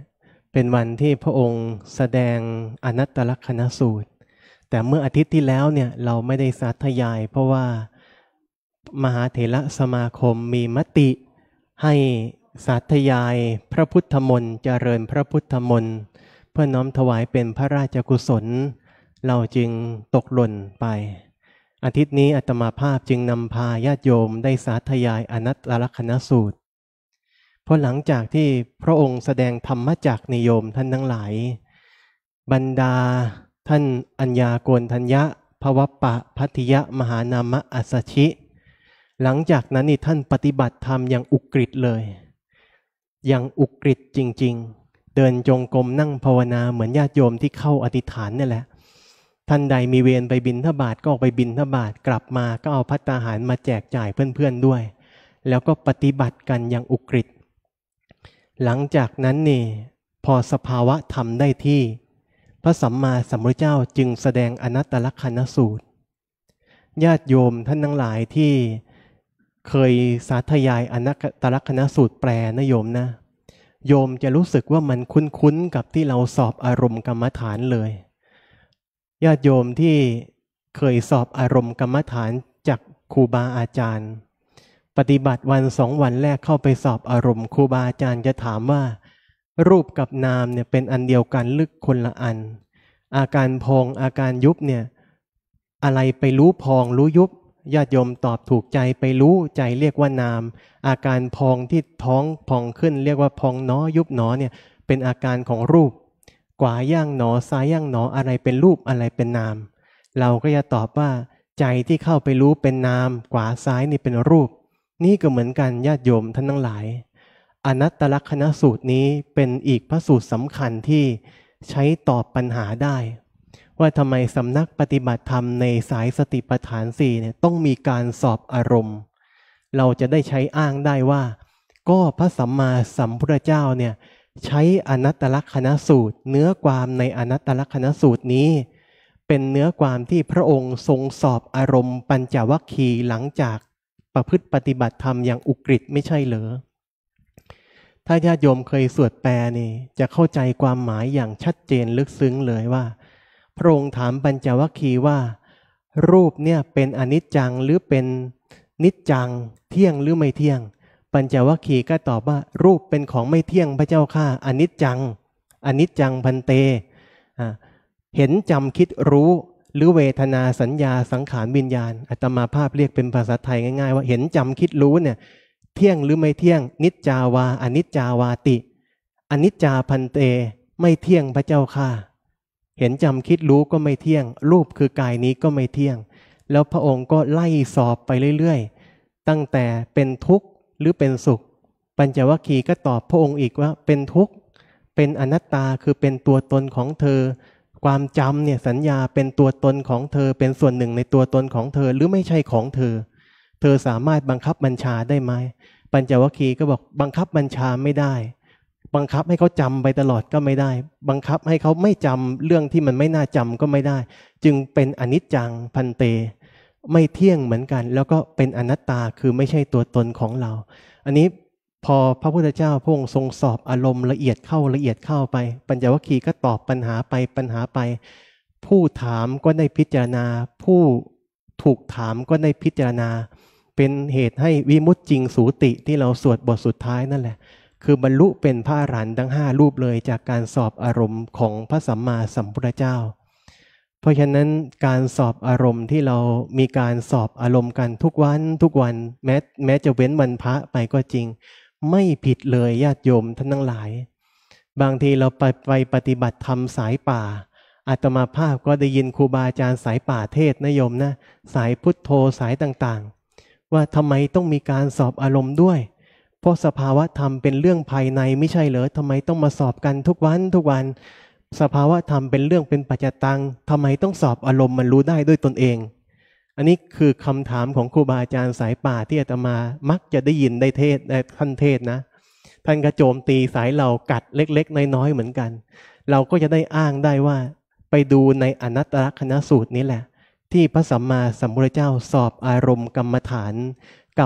เป็นวันที่พระองค์แสดงอนัตตลักษณสูตรแต่เมื่ออาทิตย์ที่แล้วเนี่ยเราไม่ได้สาธยายเพราะว่ามหาเถรสมาคมมีมติให้สาธยายพระพุทธมนต์เจริญพระพุทธมนต์เพื่อน้อมถวายเป็นพระราชกุศลเราจึงตกหล่นไปอาทิตย์นี้อาตมาภาพจึงนำพาญาติโยมได้สาธยายอนัตตลักษณสูตรเพราะหลังจากที่พระองค์แสดงธรรมจักนิยมท่านทั้งหลายบรรดาท่านอัญญาโกณทัญญะภวปะพัทธิยะมหานามะอัสสชิหลังจากนั้นนี่ท่านปฏิบัติธรรมอย่างอุกฤษเลยอย่างอุกฤษจริงๆเดินจงกรมนั่งภาวนาเหมือนญาติโยมที่เข้าอธิษฐานนี่แหละท่านใดมีเวรไปบิณฑบาตก็ออกไปบิณฑบาตกลับมาก็เอาภัตตาหารมาแจกจ่ายเพื่อนๆด้วยแล้วก็ปฏิบัติกันอย่างอุกฤษหลังจากนั้นนี่พอสภาวะธรรมได้ที่พระสัมมาสัมพุทธเจ้าจึงแสดงอนัตตลักษณสูตรญาติโยมท่านทั้งหลายที่เคยสาธยายอนัตตลักษณสูตรแปลนะโยมนะโยมจะรู้สึกว่ามันคุ้นๆกับที่เราสอบอารมณ์กรรมฐานเลยญาติโยมที่เคยสอบอารมณ์กรรมฐานจากครูบาอาจารย์ปฏิบัติวันสองวันแรกเข้าไปสอบอารมณ์ครูบาอาจารย์จะถามว่ารูปกับนามเนี่ยเป็นอันเดียวกันลึกคนละอันอาการพองอาการยุบเนี่ยอะไรไปรู้พองรู้ยุบญาติโยมตอบถูกใจไปรู้ใจเรียกว่านามอาการพองที่ท้องพองขึ้นเรียกว่าพองหนอยุบหนอเนี่ยเป็นอาการของรูปขวาย่างหนอซ้ายย่างหนออะไรเป็นรูปอะไรเป็นนามเราก็จะตอบว่าใจที่เข้าไปรู้เป็นนามขวาซ้ายนี่เป็นรูปนี่ก็เหมือนกันญาติโยมท่านทั้งหลายอนัตตลักษณสูตรนี้เป็นอีกพระสูตรสำคัญที่ใช้ตอบปัญหาได้ว่าทำไมสำนักปฏิบัติธรรมในสายสติปัฏฐานสี่เนี่ยต้องมีการสอบอารมณ์เราจะได้ใช้อ้างได้ว่าก็พระสัมมาสัมพุทธเจ้าเนี่ยใช้อนัตตลักษณสูตรเนื้อความในอนัตตลักษณสูตรนี้เป็นเนื้อความที่พระองค์ทรงสอบอารมณ์ปัญจวัคคีย์หลังจากประพฤติปฏิบัติธรรมอย่างอุกฤษไม่ใช่เหรอถ้าญาติโยมเคยสวดแปลนี่จะเข้าใจความหมายอย่างชัดเจนลึกซึ้งเลยว่าพระองค์ถามปัญจวัคคีย์ว่ารูปเนี่ยเป็นอนิจจังหรือเป็นนิจจังเที่ยงหรือไม่เที่ยงปัญจวัคคีย์ก็ตอบว่ารูปเป็นของไม่เที่ยงพระเจ้าข้าอนิจจังอนิจจังพันเตเห็นจำคิดรู้หรือเวทนาสัญญาสังขารวิญญาณอาตมาภาพเรียกเป็นภาษาไทยง่ายๆว่าเห็นจำคิดรู้เนี่ยเที่ยงหรือไม่เที่ยงนิจจาวาอนิจจาวาติอนิจจาพันเตไม่เที่ยงพระเจ้าข้าเห็นจำคิดรู้ก็ไม่เที่ยงรูปคือกายนี้ก็ไม่เที่ยงแล้วพระองค์ก็ไล่สอบไปเรื่อยๆตั้งแต่เป็นทุกข์หรือเป็นสุขปัญจวัคคีย์ก็ตอบพระองค์อีกว่าเป็นทุกข์เป็นอนัตตาคือเป็นตัวตนของเธอความจำเนี่ยสัญญาเป็นตัวตนของเธอเป็นส่วนหนึ่งในตัวตนของเธอหรือไม่ใช่ของเธอเธอสามารถบังคับบัญชาได้ไหมปัญจวัคคีย์ก็บอกบังคับบัญชาไม่ได้บังคับให้เขาจำไปตลอดก็ไม่ได้บังคับให้เขาไม่จำเรื่องที่มันไม่น่าจำก็ไม่ได้จึงเป็นอนิจจังพันเตไม่เที่ยงเหมือนกันแล้วก็เป็นอนัตตาคือไม่ใช่ตัวตนของเราอันนี้พอพระพุทธเจ้าพระองค์ทรงสอบอารมณ์ละเอียดเข้าละเอียดเข้าไปปัญจวัคคีย์ก็ตอบปัญหาไปปัญหาไปผู้ถามก็ได้พิจารณาผู้ถูกถามก็ได้พิจารณาเป็นเหตุให้วิมุตติจริงสูติที่เราสวดบทสุดท้ายนั่นแหละคือบรรลุเป็นพระอรหันต์ทั้งห้ารูปเลยจากการสอบอารมณ์ของพระสัมมาสัมพุทธเจ้าเพราะฉะนั้นการสอบอารมณ์ที่เรามีการสอบอารมณ์กันทุกวันทุกวันแม้แม้จะเว้นวันพระไปก็จริงไม่ผิดเลยญาติโยมท่านทั้งหลายบางทีเราไปไปปฏิบัติธรรมสายป่าอาตมาภาพก็ได้ยินครูบาอาจารย์สายป่าเทศนะโยมนะสายพุทโธสายต่างๆว่าทำไมต้องมีการสอบอารมณ์ด้วยเพราะสภาวะธรรมเป็นเรื่องภายในไม่ใช่เหรอทำไมต้องมาสอบกันทุกวันทุกวันสภาวะธรรมเป็นเรื่องเป็นปัจจตังทำไมต้องสอบอารมณ์มันรู้ได้ด้วยตนเองอันนี้คือคำถามของครูบาอาจารย์สายป่าที่อาตมามักจะได้ยินได้เทศได้ท่านเทศนะท่านกระโจมตีสายเรากัดเล็กๆน้อยๆเหมือนกันเราก็จะได้อ้างได้ว่าไปดูในอนัตตลักษณสูตรนี้แหละที่พระสัมมาสัมพุทธเจ้าสอบอารมณ์กรรมฐานกับ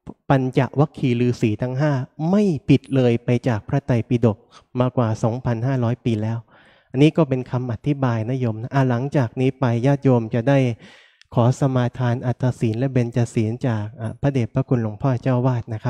ปัญจวัคคีย์ฤาษีทั้งห้าไม่ผิดเลยไปจากพระไตรปิฎกมากว่า สองพันห้าร้อย ปีแล้วอันนี้ก็เป็นคำอธิบายนะโยมนะหลังจากนี้ไปญาติโยมจะได้ขอสมาทานอัตถศีลและเบญจศีลจากพระเดชพระคุณหลวงพ่อเจ้าวาดนะครับ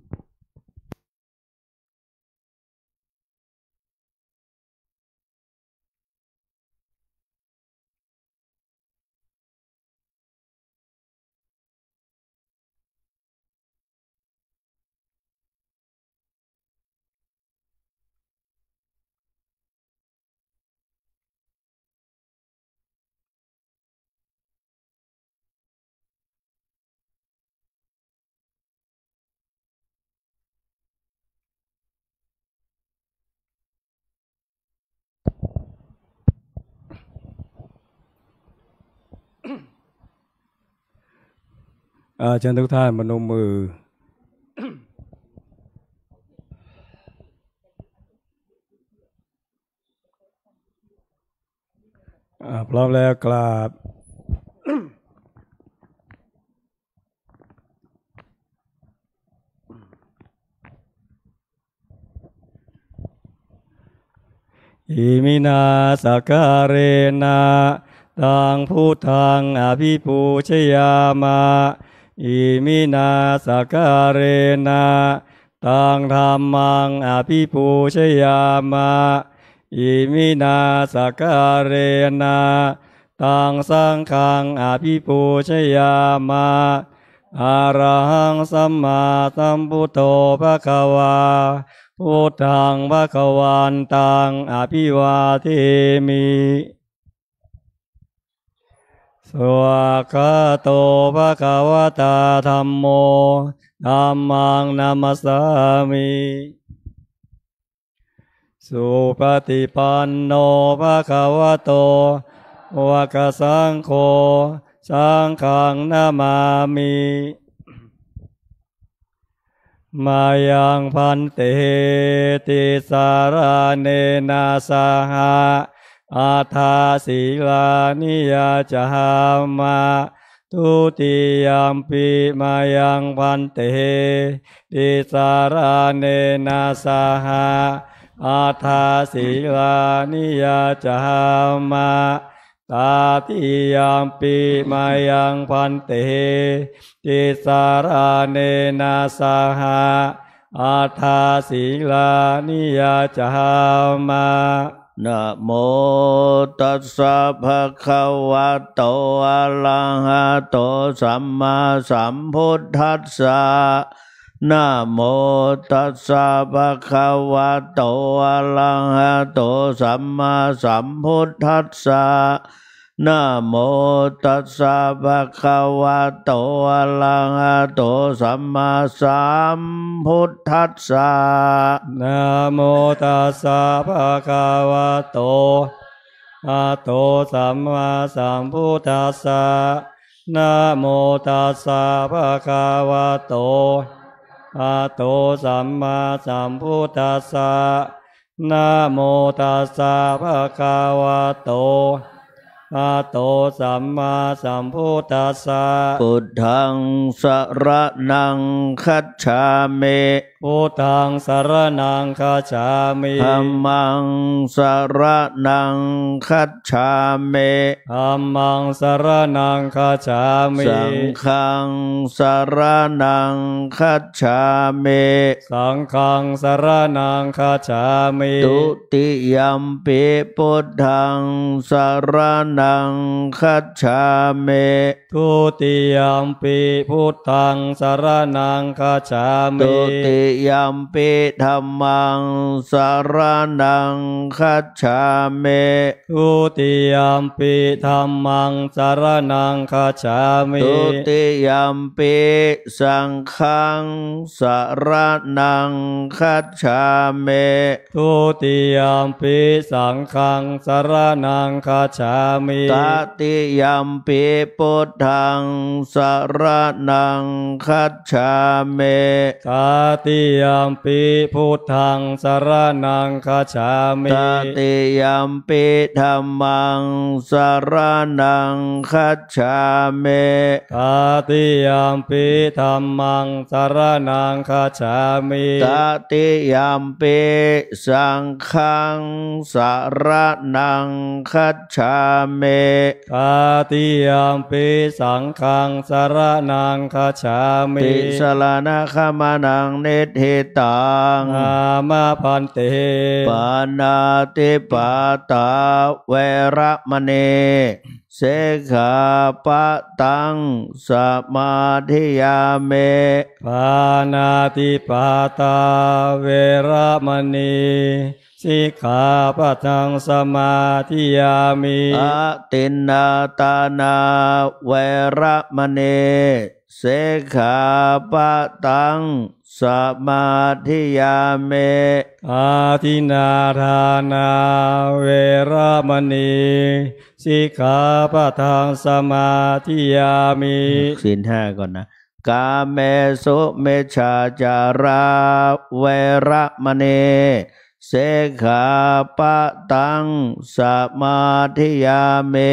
เชิญทุกท่านพนมมือ พร้อมแล้วกราบ อิมินาสการเรนะตังพุทธังอภิปูชยามะอิมินาสการเรนะตังธัมมังอภิปูชยามะอิมินาสการเรนะตังสังฆังอภิปูชยามะอะระหังสัมมาสัมพุทโธภควาพุทธังภควันตังอภิวาเทมิสวากขาโตภควตาธัมโมธัมมังนามัสสามิสุปฏิปันโนภควโตวะกสังโฆสังฆังนามามิมายังพันเตติสารเนนะสหะอาทาศิลานิยาจหามาทุติยมปิมายังพันเตติสารเนนะสหะอาทาศิลานิยาจหามาตาติยมปิมายังพันเตติสารเนนะสหะอาทาศิลานิยาจหามานะโมตัสสะภะคะวะโตอะระหะโตสัมมาสัมพุทธัสสะนะโมตัสสะภะคะวะโตอะระหะโตสัมมาสัมพุทธัสสะนะโมตัสสะภะคะวะโตอะระหะโตสัมมาสัมพุทธัสสะนะโมตัสสะภะคะวะโตอะโตสัมมาสัมพุทธัสสะนะโมตัสสะภะคะวะโตอะโตสัมมาสัมพุทธัสสะนะโมตัสสะภะคะวะโตอะโตสัมมาสัมพุทธัสสะพุทธังสรณังคัจฉามิพุทธังสรณังคัจฉามิธัมมังสรณังคัจฉามิธัมมังสรณังคัจฉามิสังฆังสรณังคัจฉามิสังฆังสรณังคัจฉามิตุติยัมปิพุทธังสรณังคัจฉามิทุติยัมปิพุทธังสรณังคัจฉามิทุติยัมปิธัมมังสรณังคัจฉามิทุติยัมปิธัมมังสรณังคัจฉามิทุติยัมปิสังฆังสรณังคัจฉามิทุติยัมปิสังฆังสรณังคัจฉามิตติยัมปิพุทธังสรณังคัจฉามิตติติยัมปิพุทธังสรณังคัจฉามิตติยัมปิธัมมังสรณังคัจฉามิตติยัมปิธัมมังสรณังคัจฉามิตติยัมปิสังฆังสรณังคัจฉามิตติยัมปิสังฆังสรณังคัจฉามิติสรณะขมานังนิทิตังอามาพันเตปานาติปาตาเวระมณีเสขาปะตังสมาธิยามิปานาติปาตาเวระมณีสิกขาปะทังสมาธิยามิอะตินนาตานาเวระมณีเสขาปะตังสมาธิยามิอาทินาทานาเวระมณีสิกขาปะทังสมาธิยามิศีลห้าก่อนนะกาเมสุเมชาจาราเวระมณีเสขาปะตังสมาธิยามิ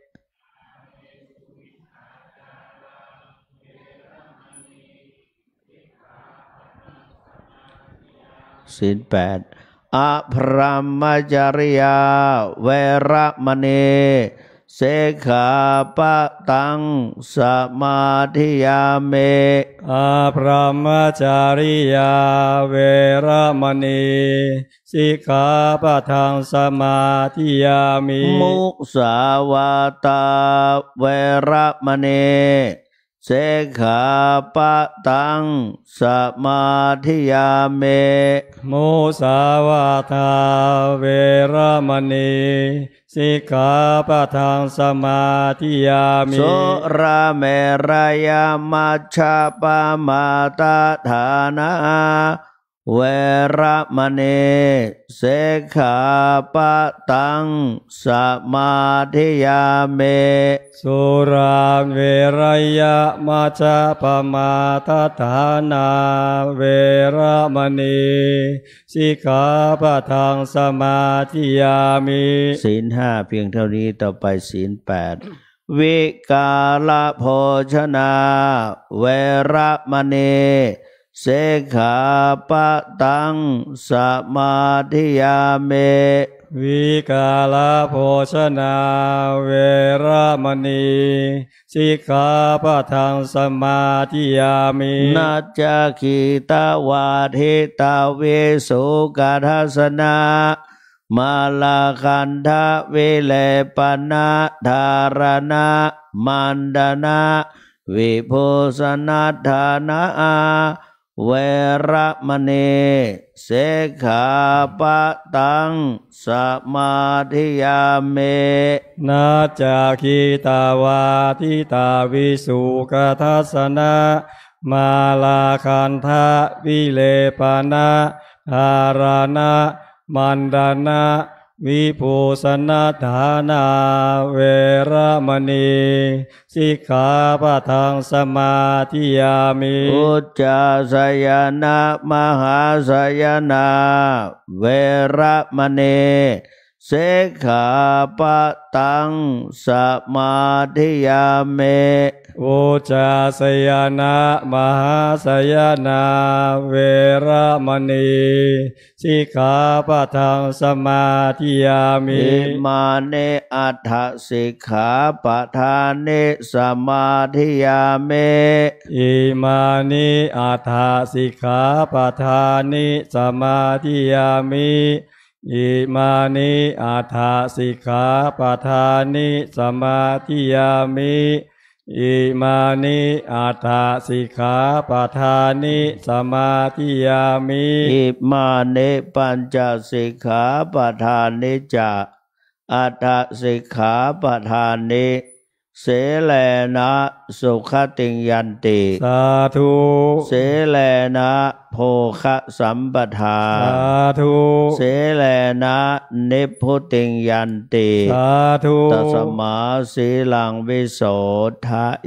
ศีลแปดอภรมจริยาเวระมณีเสขาปะตังสมาธิยามิอาพรหมจาริยาเวระมณีสิกขาปะทังสมาธิยามิมุสาวาตาเวระมณีเสขาปะตังสมาธิยามิมุสาวาทาเวระมณีสิกขาปะทังสมาธิยามิโสราเมรยามัชฌะปามาตาฐานาเวระมณีเสขาปะตังสมาธิยามิสุราเวรยะมัจจปมาทฐานาเวระมณีสิกขาปะทังสมาธิยามิศีลห้าเพียงเท่านี้ต่อไปศีลแปดวิกาลโภชนาเวระมณีเสขาปะตังสมาธิยามิวิกาลโภชนาเวระมณีสิกขาปะทังสมาธิยามินาจาคีตาวาทิตาเวสุกาทัสนามาลาคันทะเวเลปนะธารณะมันดานะวิโพสนัฏฐานะเวระมณีเสขาปะตังสมาธิยามินาจาคีตาวาทิตาวิสุกทัสสนะมาลาคันทะวิเลปนะธารณะมันดานะวิภูสนัฏฐานาเวระมณีสิกขาปะทังสมาธิยามิอุจจาสยนะมหาสยนาเวระมณีเสขาปะตังสมาธิยามิอุจจาสยนะมหาสยนาเวระมณีสิกขาปะทังสมาธิยามิอิมานิอัฏฐสิกขาปะทานิสมาธิยามิอิมานิอัฏฐสิกขาปะทานิสมาธิยามิอิมานิอัฏฐสิกขาปะทานิสมาธิยามิอิมานิอัฏฐสิกขาปะทานิสมาธิยามิอิมานิปัญจสิกขาปะทานิจะอัฏฐสิกขาปะทานิเสเลนะสุขติงยันติสาธุเสเลนะโภคะสัมปทาสาธุเสเลนะนิพพุติงยันติสาธุตัสมาสีลังวิโสทะเยอามะพันเตกราบ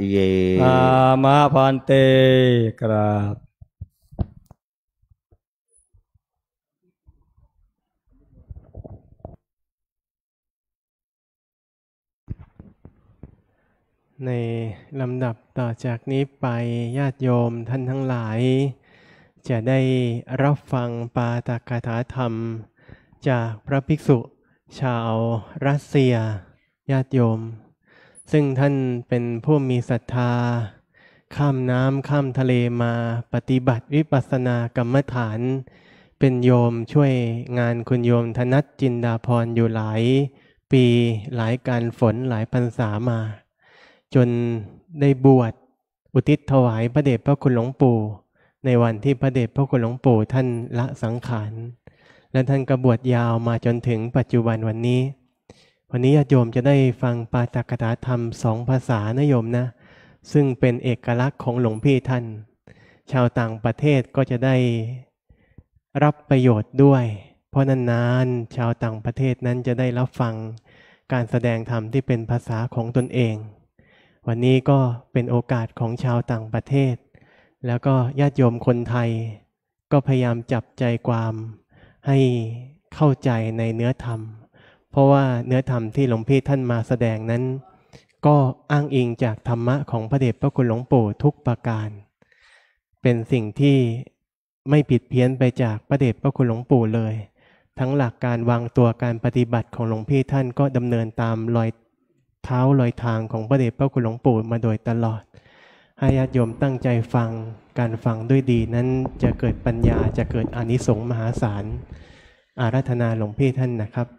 ในลำดับต่อจากนี้ไปญาติโยมท่านทั้งหลายจะได้รับฟังปาฐกถาธรรมจากพระภิกษุชาวรัสเซียญาติโยมซึ่งท่านเป็นผู้มีศรัทธาข้ามน้ำข้ามทะเลมาปฏิบัติวิปัสสนากรรมฐานเป็นโยมช่วยงานคุณโยมธนัทจินดาพรอยู่หลายปีหลายการฝนหลายพรรษามาจนได้บวชอุทิศถวายพระเดชพระคุณหลวงปู่ในวันที่พระเดชพระคุณหลวงปู่ท่านละสังขารและท่านก็บวชยาวมาจนถึงปัจจุบันวันนี้วันนี้ญาติโยมจะได้ฟังปาฐกถาธรรมสองภาษานะโยมนะซึ่งเป็นเอกลักษณ์ของหลวงพี่ท่านชาวต่างประเทศก็จะได้รับประโยชน์ด้วยเพราะนานๆชาวต่างประเทศนั้นจะได้รับฟังการแสดงธรรมที่เป็นภาษาของตนเองวันนี้ก็เป็นโอกาสของชาวต่างประเทศแล้วก็ญาติโยมคนไทยก็พยายามจับใจความให้เข้าใจในเนื้อธรรมเพราะว่าเนื้อธรรมที่หลวงพี่ท่านมาแสดงนั้นก็อ้างอิงจากธรรมะของพระเดชพระคุณหลวงปู่ทุกประการเป็นสิ่งที่ไม่ผิดเพี้ยนไปจากพระเดชพระคุณหลวงปู่เลยทั้งหลักการวางตัวการปฏิบัติของหลวงพี่ท่านก็ดำเนินตามรอยเท้ารอยทางของพระเดชพระคุณหลวงปู่มาโดยตลอดให้ญาติโยมตั้งใจฟังการฟังด้วยดีนั้นจะเกิดปัญญาจะเกิดอานิสงส์มหาศาลอาราธนาหลวงพี่ท่านนะครับ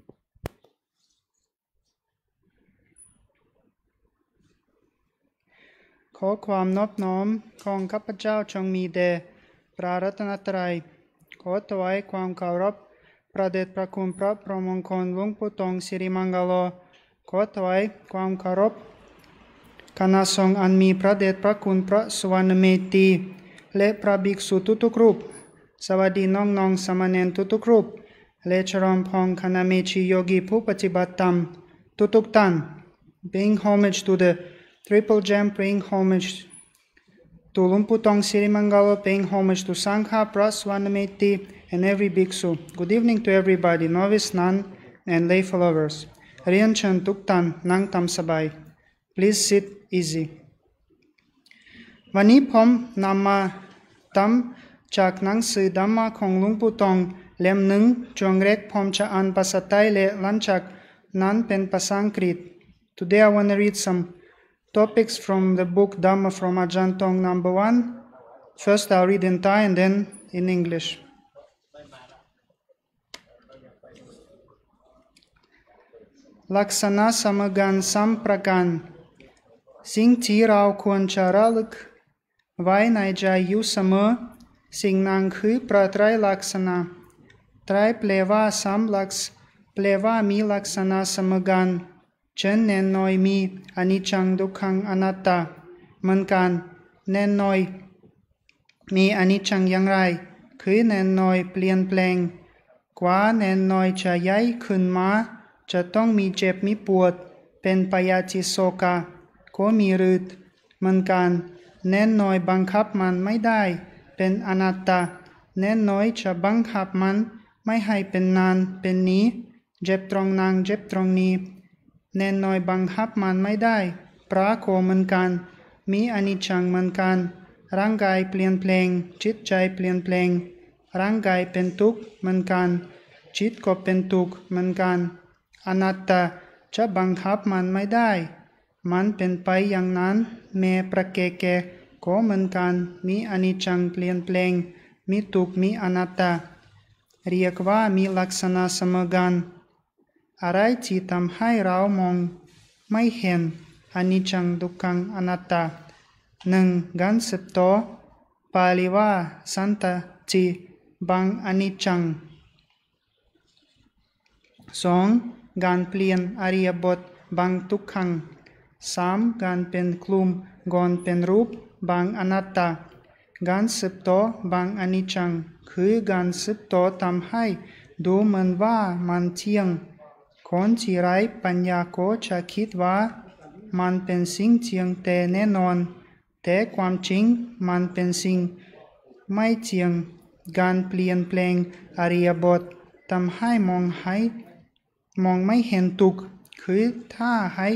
ขอความนอบน้อมของข้าพเจ้าจงมีแด่พระรัตนตรัยขอถวายความเคารพพระเดชพระคุณพระพรหมมงคลหลวงปู่ทองสิริมังกโลขอถวายความเคารพคณะสงฆ์อันมีพระเดชพระคุณพระสุวรรณเมธีและพระภิกษุทุกๆรูปสวัสดีน้องๆสามเณรทุกๆรูปและฉลองพงคณะเมธีโยกีผู้ปฏิบัติธรรมทุกๆท่าน paying homage to the Triple Gem, paying homage to Lumpur Tong Sirimangalo, paying homage to Sangha, Praswanameti, and every bhiksu. Good evening to everybody, novice, nun, and lay followers. Rian Chan Tuktan, Nang Tam Sabai. Please sit easy. วันนี้ผมนำมาทำจากหนังสือธรรมะของหลวงปู่ทองเล่มหนึ่งช่วงแรกผมจะอ่านภาษาไทยและหลังจากนั้นเป็นภาษาอังกฤษ Today I want to read some topics from the book Dhamma from Ajahn Tong number one. First I'll read in Thai and then in English. ลักษณะสมการสามประการสิ่งที่เราควรจะระลึกไว้ในใจอยู่เสมอสิ่งนั้นคือพระไตรลักษณะไตรแปลว่าสามลักษณะแปลว่ามีลักษณะสมการเช่นแน่นอนมีอนิจจังทุกขังอนัตตาเหมือนกันแน่นอนมีอนิจจังอย่างไรคือแน่นอนเปลี่ยนแปลงกว่าแน่นอนจะใหญ่ขึ้นมาจะต้องมีเจ็บมีปวดเป็นปยาจิโสกาก็มีฤทธิ์เหมือนกันแน่นอนบังคับมันไม่ได้เป็นอนัตตาแน่นอนจะบังคับมันไม่ให้เป็นนานเป็นนี้เจ็บตรงนั้นเจ็บตรงนี้แน่นอนบังคับมันไม่ได้ปราโคเหมือนกันมีอนิจจังเหมือนกันร่างกายเปลี่ยนแปลงจิตใจเปลี่ยนแปลงร่างกายเป็นทุกข์เหมือนกันจิตก็เป็นทุกข์เหมือนกันอนัตตาจะบังคับมันไม่ได้มันเป็นไปอย่างนั้นแม้ประเกแกก็เหมือนกันมีอนิจจังเปลี่ยนแปลงมีทุกข์มีอนัตตาเรียกว่ามีลักษณะสมการอะไรที่ทำให้เรามองไม่เห็นอนิจจังทุกขังอนัตตาหนึ่งการสืบต่อบาลีว่าสันตติบังอนิจจังสองการเปลี่ยนอริยบทบังทุกขังสามการเป็นกลุ่มก่อนเป็นรูปบังอนัตตาการสืบต่อบังอนิจจังคือการสืบต่อทำให้ดูเหมือนว่ามันเที่ยงคนที่ไร้ปัญญาก็จะคิดว่ามันเป็นสิ่งเที่ยงแต่แน่นอนแต่ความจริงมันเป็นสิ่งไม่เที่ยงการเปลี่ยนแปลงอริยบททำให้มองให้มองไม่เห็นทุกข์คือถ้าให้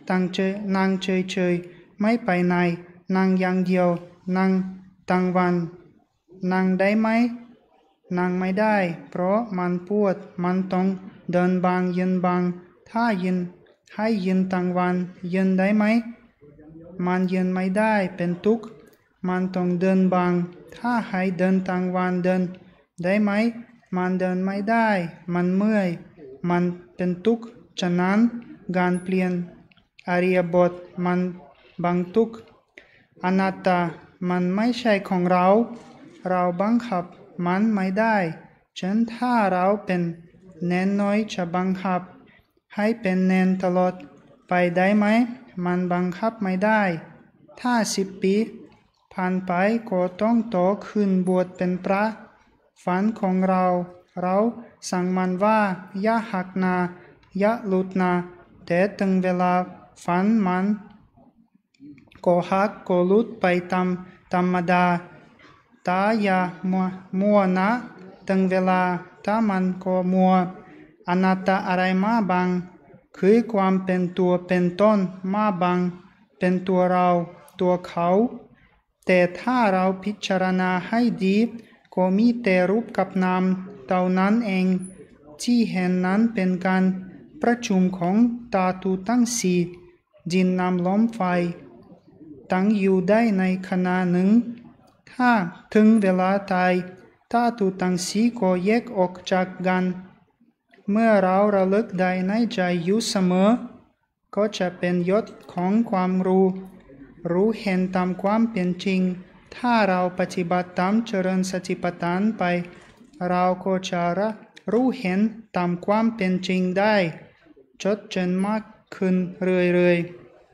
ตั้งเฉยนั่งเฉยเฉยไม่ไปไหนนั่งอย่างเดียวนั่งทั้งวันนั่งได้ไหมนั่งไม่ได้เพราะมันปวดมันต้องเดินบางยืนบางถ้ายืนให้ยืนทั้งวันยืนได้ไหมมันยืนไม่ได้เป็นทุกข์มันต้องเดินบางถ้าให้เดินทั้งวันเดินได้ไหมมันเดินไม่ได้มันเมื่อยมันเป็นทุกข์ฉะนั้นการเปลี่ยนอริยบทมันบังทุกข์อนัตตามันไม่ใช่ของเราเราบังคับมันไม่ได้เช่นถ้าเราเป็นเนนน้อยจะบังคับให้เป็นเนนตลอดไปได้ไหมมันบังคับไม่ได้ถ้าสิบปีผ่านไปก็ต้องโตขึ้นบวชเป็นพระฝันของเราเราสั่งมันว่าอย่าหักนาอย่าหลุดนาแต่ถึงเวลาฝันมันก็หักก็หลุดไปตามธรรมดาตาอย่ามัวมัวนะถึงเวลาถ้ามันก็มัวอนัตตาอะไรมาบังคือความเป็นตัวเป็นตนมาบังเป็นตัวเราตัวเขาแต่ถ้าเราพิจารณาให้ดีก็มีแต่รูปกับนามเท่านั้นเองที่เห็นนั้นเป็นการประชุมของธาตุทั้งสี่ดินน้ำลมไฟตั้งอยู่ได้ในขณะหนึ่งถ้าถึงเวลาตายธาตุทั้งสี่ก็แยกออกจากกันเมื่อเราระลึกได้ในใจอยู่เสมอก็จะเป็นยศของความรู้รู้เห็นตามความเป็นจริงถ้าเราปฏิบัติตามเจริญสติปัฏฐานไปเราก็จะรู้เห็นตามความเป็นจริงได้จดเจนมากขึ้นเรื่อยๆ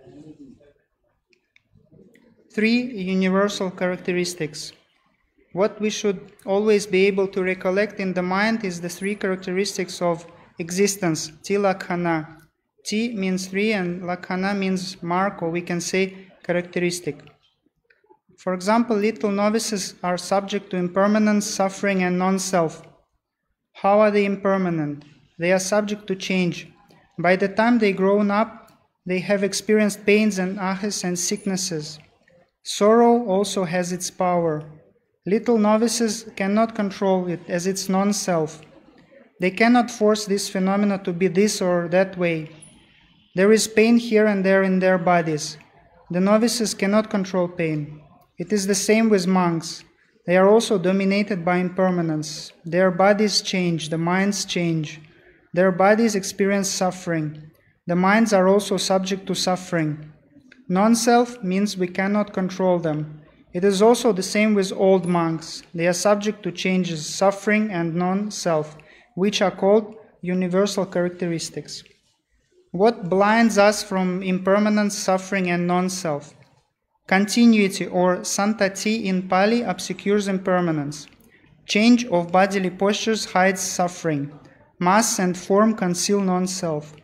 Three universal characteristics. What we should always be able to recollect in the mind is the three characteristics of existence, tilakhana. Ti means three and lakhana means mark, or we can say characteristic. For example, little novices are subject to impermanence, suffering, and non-self. How are they impermanent? They are subject to change. By the time they grown up, they have experienced pains and ahas and sicknesses. Sorrow also has its power. Little novices cannot control it as its non-self. They cannot force this phenomena to be this or that way. There is pain here and there in their bodies. The novices cannot control pain. It is the same with monks. They are also dominated by impermanence. Their bodies change, the minds change. Their bodies experience suffering. The minds are also subject to suffering. Non-self means we cannot control them. It is also the same with old monks. They are subject to changes, suffering and non-self, which are called universal characteristics. What blinds us from impermanence, suffering and non-self? Continuity or santati in Pali obscures impermanence. Change of bodily postures hides suffering. Mass and form conceal non-self.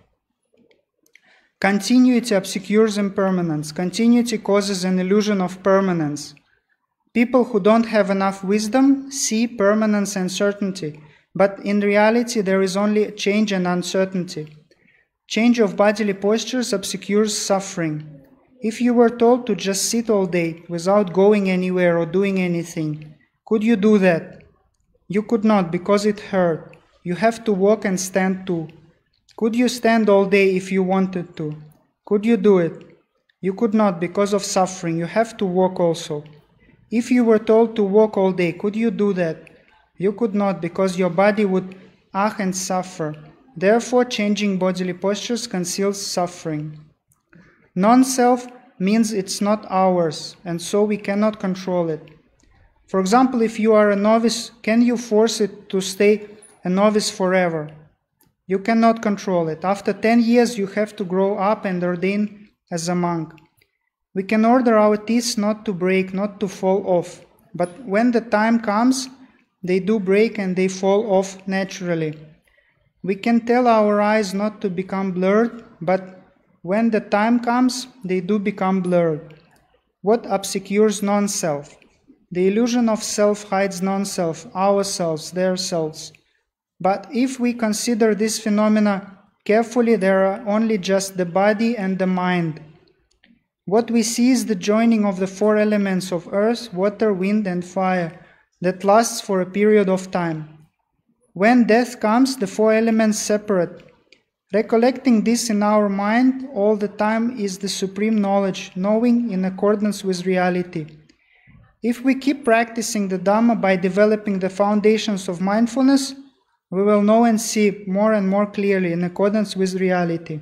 Continuity obscures impermanence. Continuity causes an illusion of permanence. People who don't have enough wisdom see permanence and certainty, but in reality there is only change and uncertainty. Change of bodily postures obscures suffering. If you were told to just sit all day without going anywhere or doing anything, could you do that? You could not because it hurt. You have to walk and stand too. Could you stand all day if you wanted to? Could you do it? You could not because of suffering. You have to walk also. If you were told to walk all day, could you do that? You could not because your body would ah and suffer. Therefore, changing bodily postures conceals suffering. Non-self means it's not ours, and so we cannot control it. For example, if you are a novice, can you force it to stay a novice forever? You cannot control it. After ten years, you have to grow up and ordain as a monk. We can order our teeth not to break, not to fall off. But when the time comes, they do break and they fall off naturally. We can tell our eyes not to become blurred, but when the time comes, they do become blurred. What obscures non-self? The illusion of self hides non-self, ourselves, their selves. But if we consider this phenomena carefully, there are only just the body and the mind. What we see is the joining of the four elements of earth, water, wind, and fire that lasts for a period of time. When death comes, the four elements separate. Recollecting this in our mind all the time is the supreme knowledge, knowing in accordance with reality. If we keep practicing the Dhamma by developing the foundations of mindfulness, we will know and see more and more clearly in accordance with reality.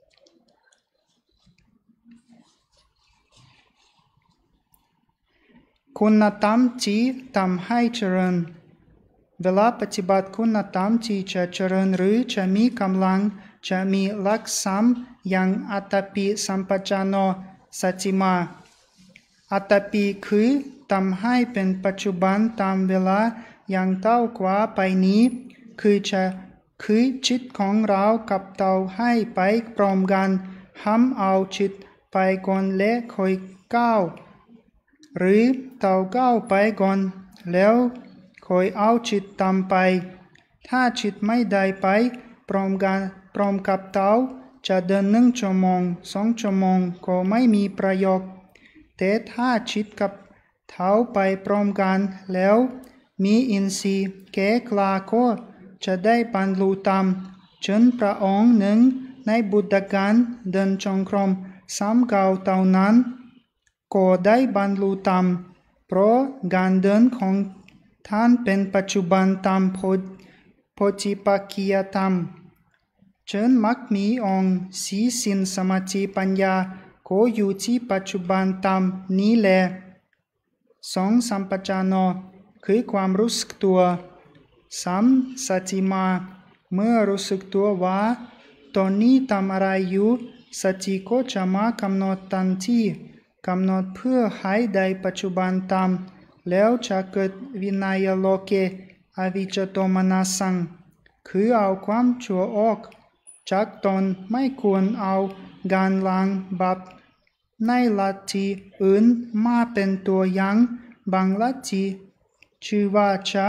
Kunna tam chi tam hai charan. เวลาปฏิบัติคุณธรรมที่จะเจริญหรือจะมีกำลังจะมีหลักสามอย่างอัตตปิสัมปชัญญะสัจจิมาอัตตปิคือทำให้เป็นปัจจุบันตามเวลาอย่างเต้ากว่าไปนี้คือจะคือจิตของเรากับเต้าให้ไปพร้อมกันห้ามเอาจิตไปก่อนและค่อยก้าวหรือเต้าก้าวไปก่อนแล้วคอยเอาจิตตามไปถ้าจิตไม่ได้ไปพร้อมกันพร้อมกับเท้าจะเดินหนึ่งชั่วโมงสองชั่วโมงก็ไม่มีประโยชน์แต่ถ้าจิตกับเท้าไปพร้อมกันแล้วมีอินทรีย์แก่กล้าก็จะได้บรรลุธรรมจนพระองค์หนึ่งในบุตรการเดินจงกรมสามก้าวเท่านั้นก็ได้บรรลุธรรมเพราะการเดินของท่านเป็นปัจจุบันตามโพธิปักขิยธรรมจนมักมีองค์สีสินสมาธิปัญญาก็อยู่ที่ปัจจุบันตามนี้แหละสองสัมปชัญญะคือความรู้สึกตัวสามสัจจิมาเมื่อรู้สึกตัวว่าตอนนี้ทำอะไรอยู่สติก็จะมากำหนดทันทีกำหนดเพื่อให้ได้ปัจจุบันตามแล้วจะเกิดวินัยโลเกอวิจจโตมนัสสังคือเอาความชั่วออกจากตนไม่ควรเอาการล้างบาปในลัทธิอื่นมาเป็นตัวอย่างบางลัทธิชื่อว่าจะ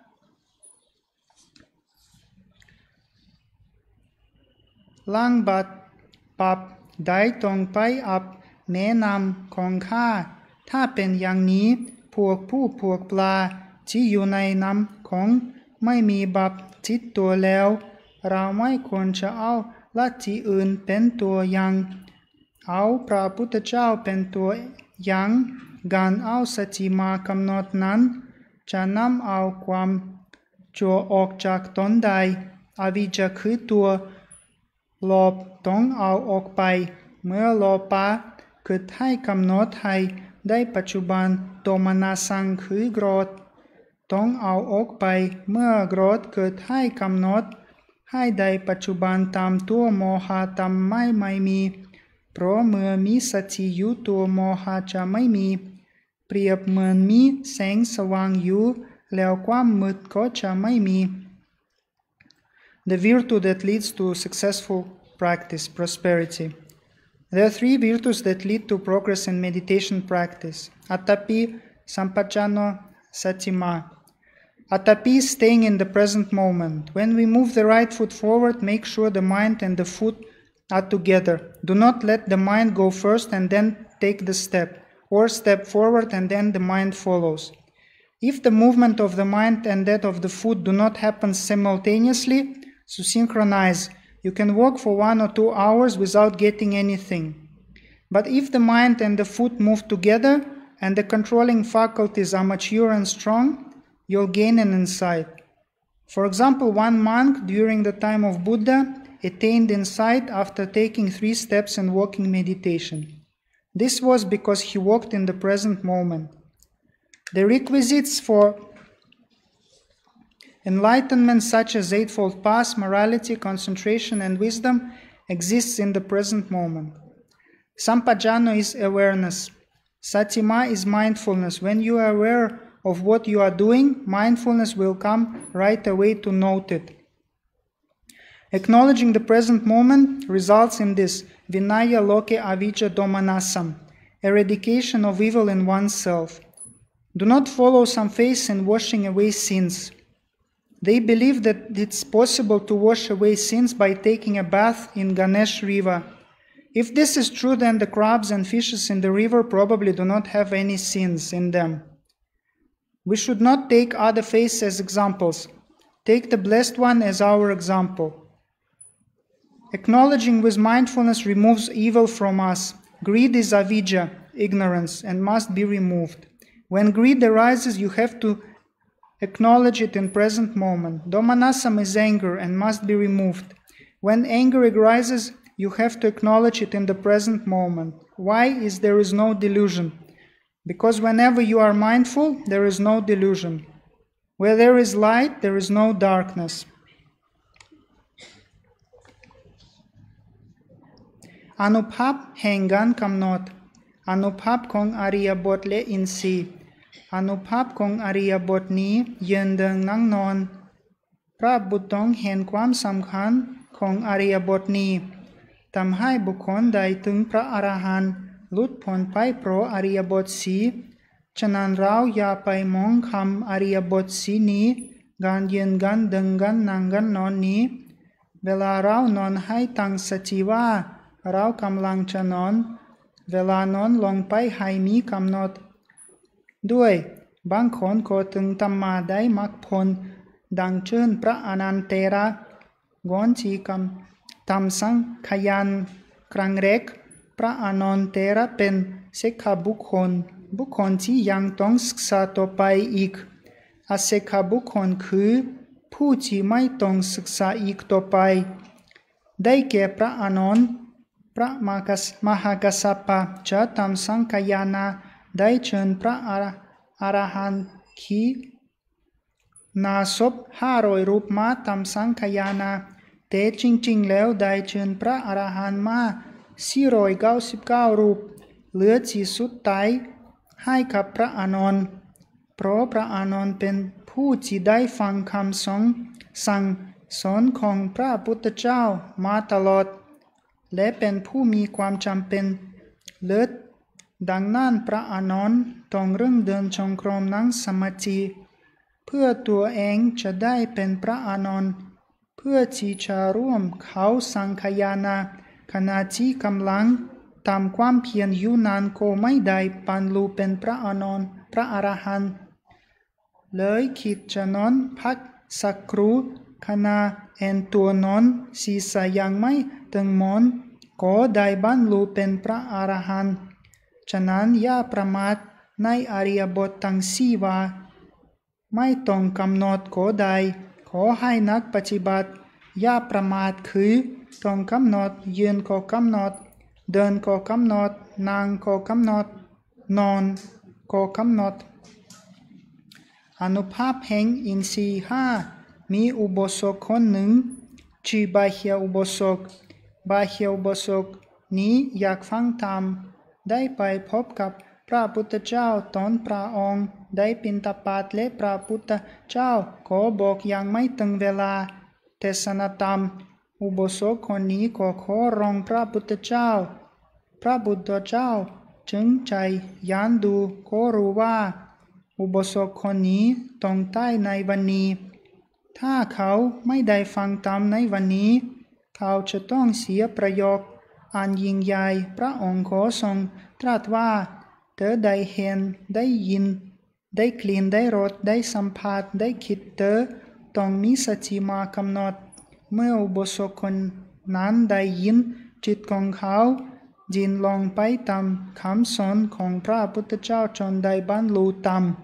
ล้างบาปบาปได้ต้องไปอาบแม่น้ำของข้าถ้าเป็นอย่างนี้พวกผู้พวกปลาที่อยู่ในน้ำของไม่มีบาปติดตัวแล้วเราไม่ควรจะเอาลัทธิอื่นเป็นตัวอย่างเอาพระพุทธเจ้าเป็นตัวอย่างการเอาสติมากำหนดนั้นจะนำเอาความชั่วออกจากตนได้อวิชชาคือตัวโลภต้องเอาออกไปเมื่อโลภะเกิดให้กำหนดให้ได้ปัจจุบันโทมนัสสังคือโกรธต้องเอาออกไปเมื่อโกรธเกิดให้กำหนดให้ได้ปัจจุบันตามตัวโมหะตามไม่ไม่มีเพราะเมื่อมีสติอยู่ตัวโมหะจะไม่มีเปรียบเหมือนมีแสงสว่างอยู่แล้วความมืดก็จะไม่มี The virtue that leads to successful practice, prosperity. There are three virtues that lead to progress in meditation practice. Atapi, Sampajano, Satima. Atapi is staying in the present moment. When we move the right foot forward, make sure the mind and the foot are together. Do not let the mind go first and then take the step, or step forward and then the mind follows. If the movement of the mind and that of the foot do not happen simultaneously, so synchronize. You can walk for one or two hours without getting anything. But if the mind and the foot move together and the controlling faculties are mature and strong, you'll gain an insight. For example, one monk during the time of Buddha attained insight after taking three steps in walking meditation. This was because he walked in the present moment. The requisites for enlightenment such as Eightfold Path, morality, concentration, and wisdom exists in the present moment. Sampajano is awareness. Satima is mindfulness. When you are aware of what you are doing, mindfulness will come right away to note it. Acknowledging the present moment results in this Vinaya Loke Avijja Domanasam, eradication of evil in oneself. Do not follow some faith in washing away sins. They believe that it's possible to wash away sins by taking a bath in Ganesh River. If this is true, then the crabs and fishes in the river probably do not have any sins in them. We should not take other faiths as examples. Take the Blessed One as our example. Acknowledging with mindfulness removes evil from us. Greed is avidya, ignorance, and must be removed. When greed arises, you have to acknowledge it in present moment. Domanasam is anger and must be removed. When anger arises, you have to acknowledge it in the present moment. Why is there is no delusion? Because whenever you are mindful, there is no delusion. Where there is light, there is no darkness. Anubhav แห่งการกำหนดอนุภาพของอริยบทและอินทรีย์อนุภาพของอริยบทนี้ยืนเดินนั่งนอนพระบุตรต้องเห็นความสำคัญของอริยบทนี้ทำให้บุคคลได้ถึงพระอรหันต์หลุดพ้นไปเพราะอริยบทสีฉะนั้นเราอย่าไปมองคำอริยบทสีนี้การยืนกันเดินกันนั่งกันนอนนี้เวลาเรานอนให้ตั้งสติว่าเรากำลังจะนอนเวลานอนลงไปให้มีกำหนดด้วยบางคนก็ถึงธรรมะได้มรรคผลดังเช่นพระอนันเตระก่อนที่กำทำสังขยานครั้งแรกพระอนันเตระเป็นเสกบุคคลบุคคลที่ยังต้องศึกษาต่อไปอีกอเสกบุคคลคือผู้ที่ไม่ต้องศึกษาอีกต่อไปได้แก่พระอนันต์พระมหากัสสปะจะทำสังขยานาได้เชิญพระอรหันต์ขีนาศพห้าร้อยรูปมาทำสังขยานาแต่จริงๆแล้วได้เชิญพระอรหันต์มาสี่ร้อยเก้าสิบเก้ารูปเหลือที่สุดท้ายให้กับพระอานนท์เพราะพระอานนท์เป็นผู้ที่ได้ฟังคำสอนสั่งสอนของพระพุทธเจ้ามาตลอดและเป็นผู้มีความจำเป็นเลิศดังนั้นพระอานนท์ต้องเริ่มเดินจงกรมนั่งสมาธิเพื่อตัวเองจะได้เป็นพระอานนท์เพื่อที่จะร่วมเขาสังขยานาขณะที่กำลังทำความเพียรอยู่นานก็ไม่ได้บรรลุเป็นพระอานนท์พระอรหันต์เลยคิดจะนอนพักสักครู่ขณะเอ็นตัวนอนศีรษะยังไม่ตึงมอนก็ได้บรรลุเป็นพระอรหันต์ฉะนั้นอย่าประมาทในอริยบททั้งสี่ว่าไม่ต้องกำหนดก็ได้ขอให้นักปฏิบัติอย่าประมาทคือต้องกำหนดยืนก็กำหนดเดินก็กำหนดนั่งก็กำหนดนอนก็กำหนดอนุภาพแห่งอินทรีย์ห้ามีอุโบสถคนหนึ่งชื่อบาह्ยอุโบสถบาह्ยอุโบสถนี้อยากฟังธรรมได้ไปพบกับพระพุทธเจ้าตอนพระองค์ได้บิณฑบาตและพระพุทธเจ้าก็บอกยังไม่ถึงเวลาเทศนาธรรมอุโบสถคนนี้ก็ขอร้องพระพุทธเจ้าพระพุทธเจ้าจึงใจยันดูก็รู้ว่าอุโบสถคนนี้ต้องตายในวันนี้ถ้าเขาไม่ได้ฟังธรรมในวันนี้เขาจะต้องเสียประโยชน์อันยิ่งใหญ่พระองค์ขอทรงตรัสว่าเธอได้เห็นได้ยินได้กลิ่นได้รสได้สัมผัสได้คิดเธอต้องมีสติมากำหนดเมื่ออุโบสถคนนั้นได้ยินจิตของเขายินลงไปตามคำสอนของพระพุทธเจ้าจนได้บรรลุธรรม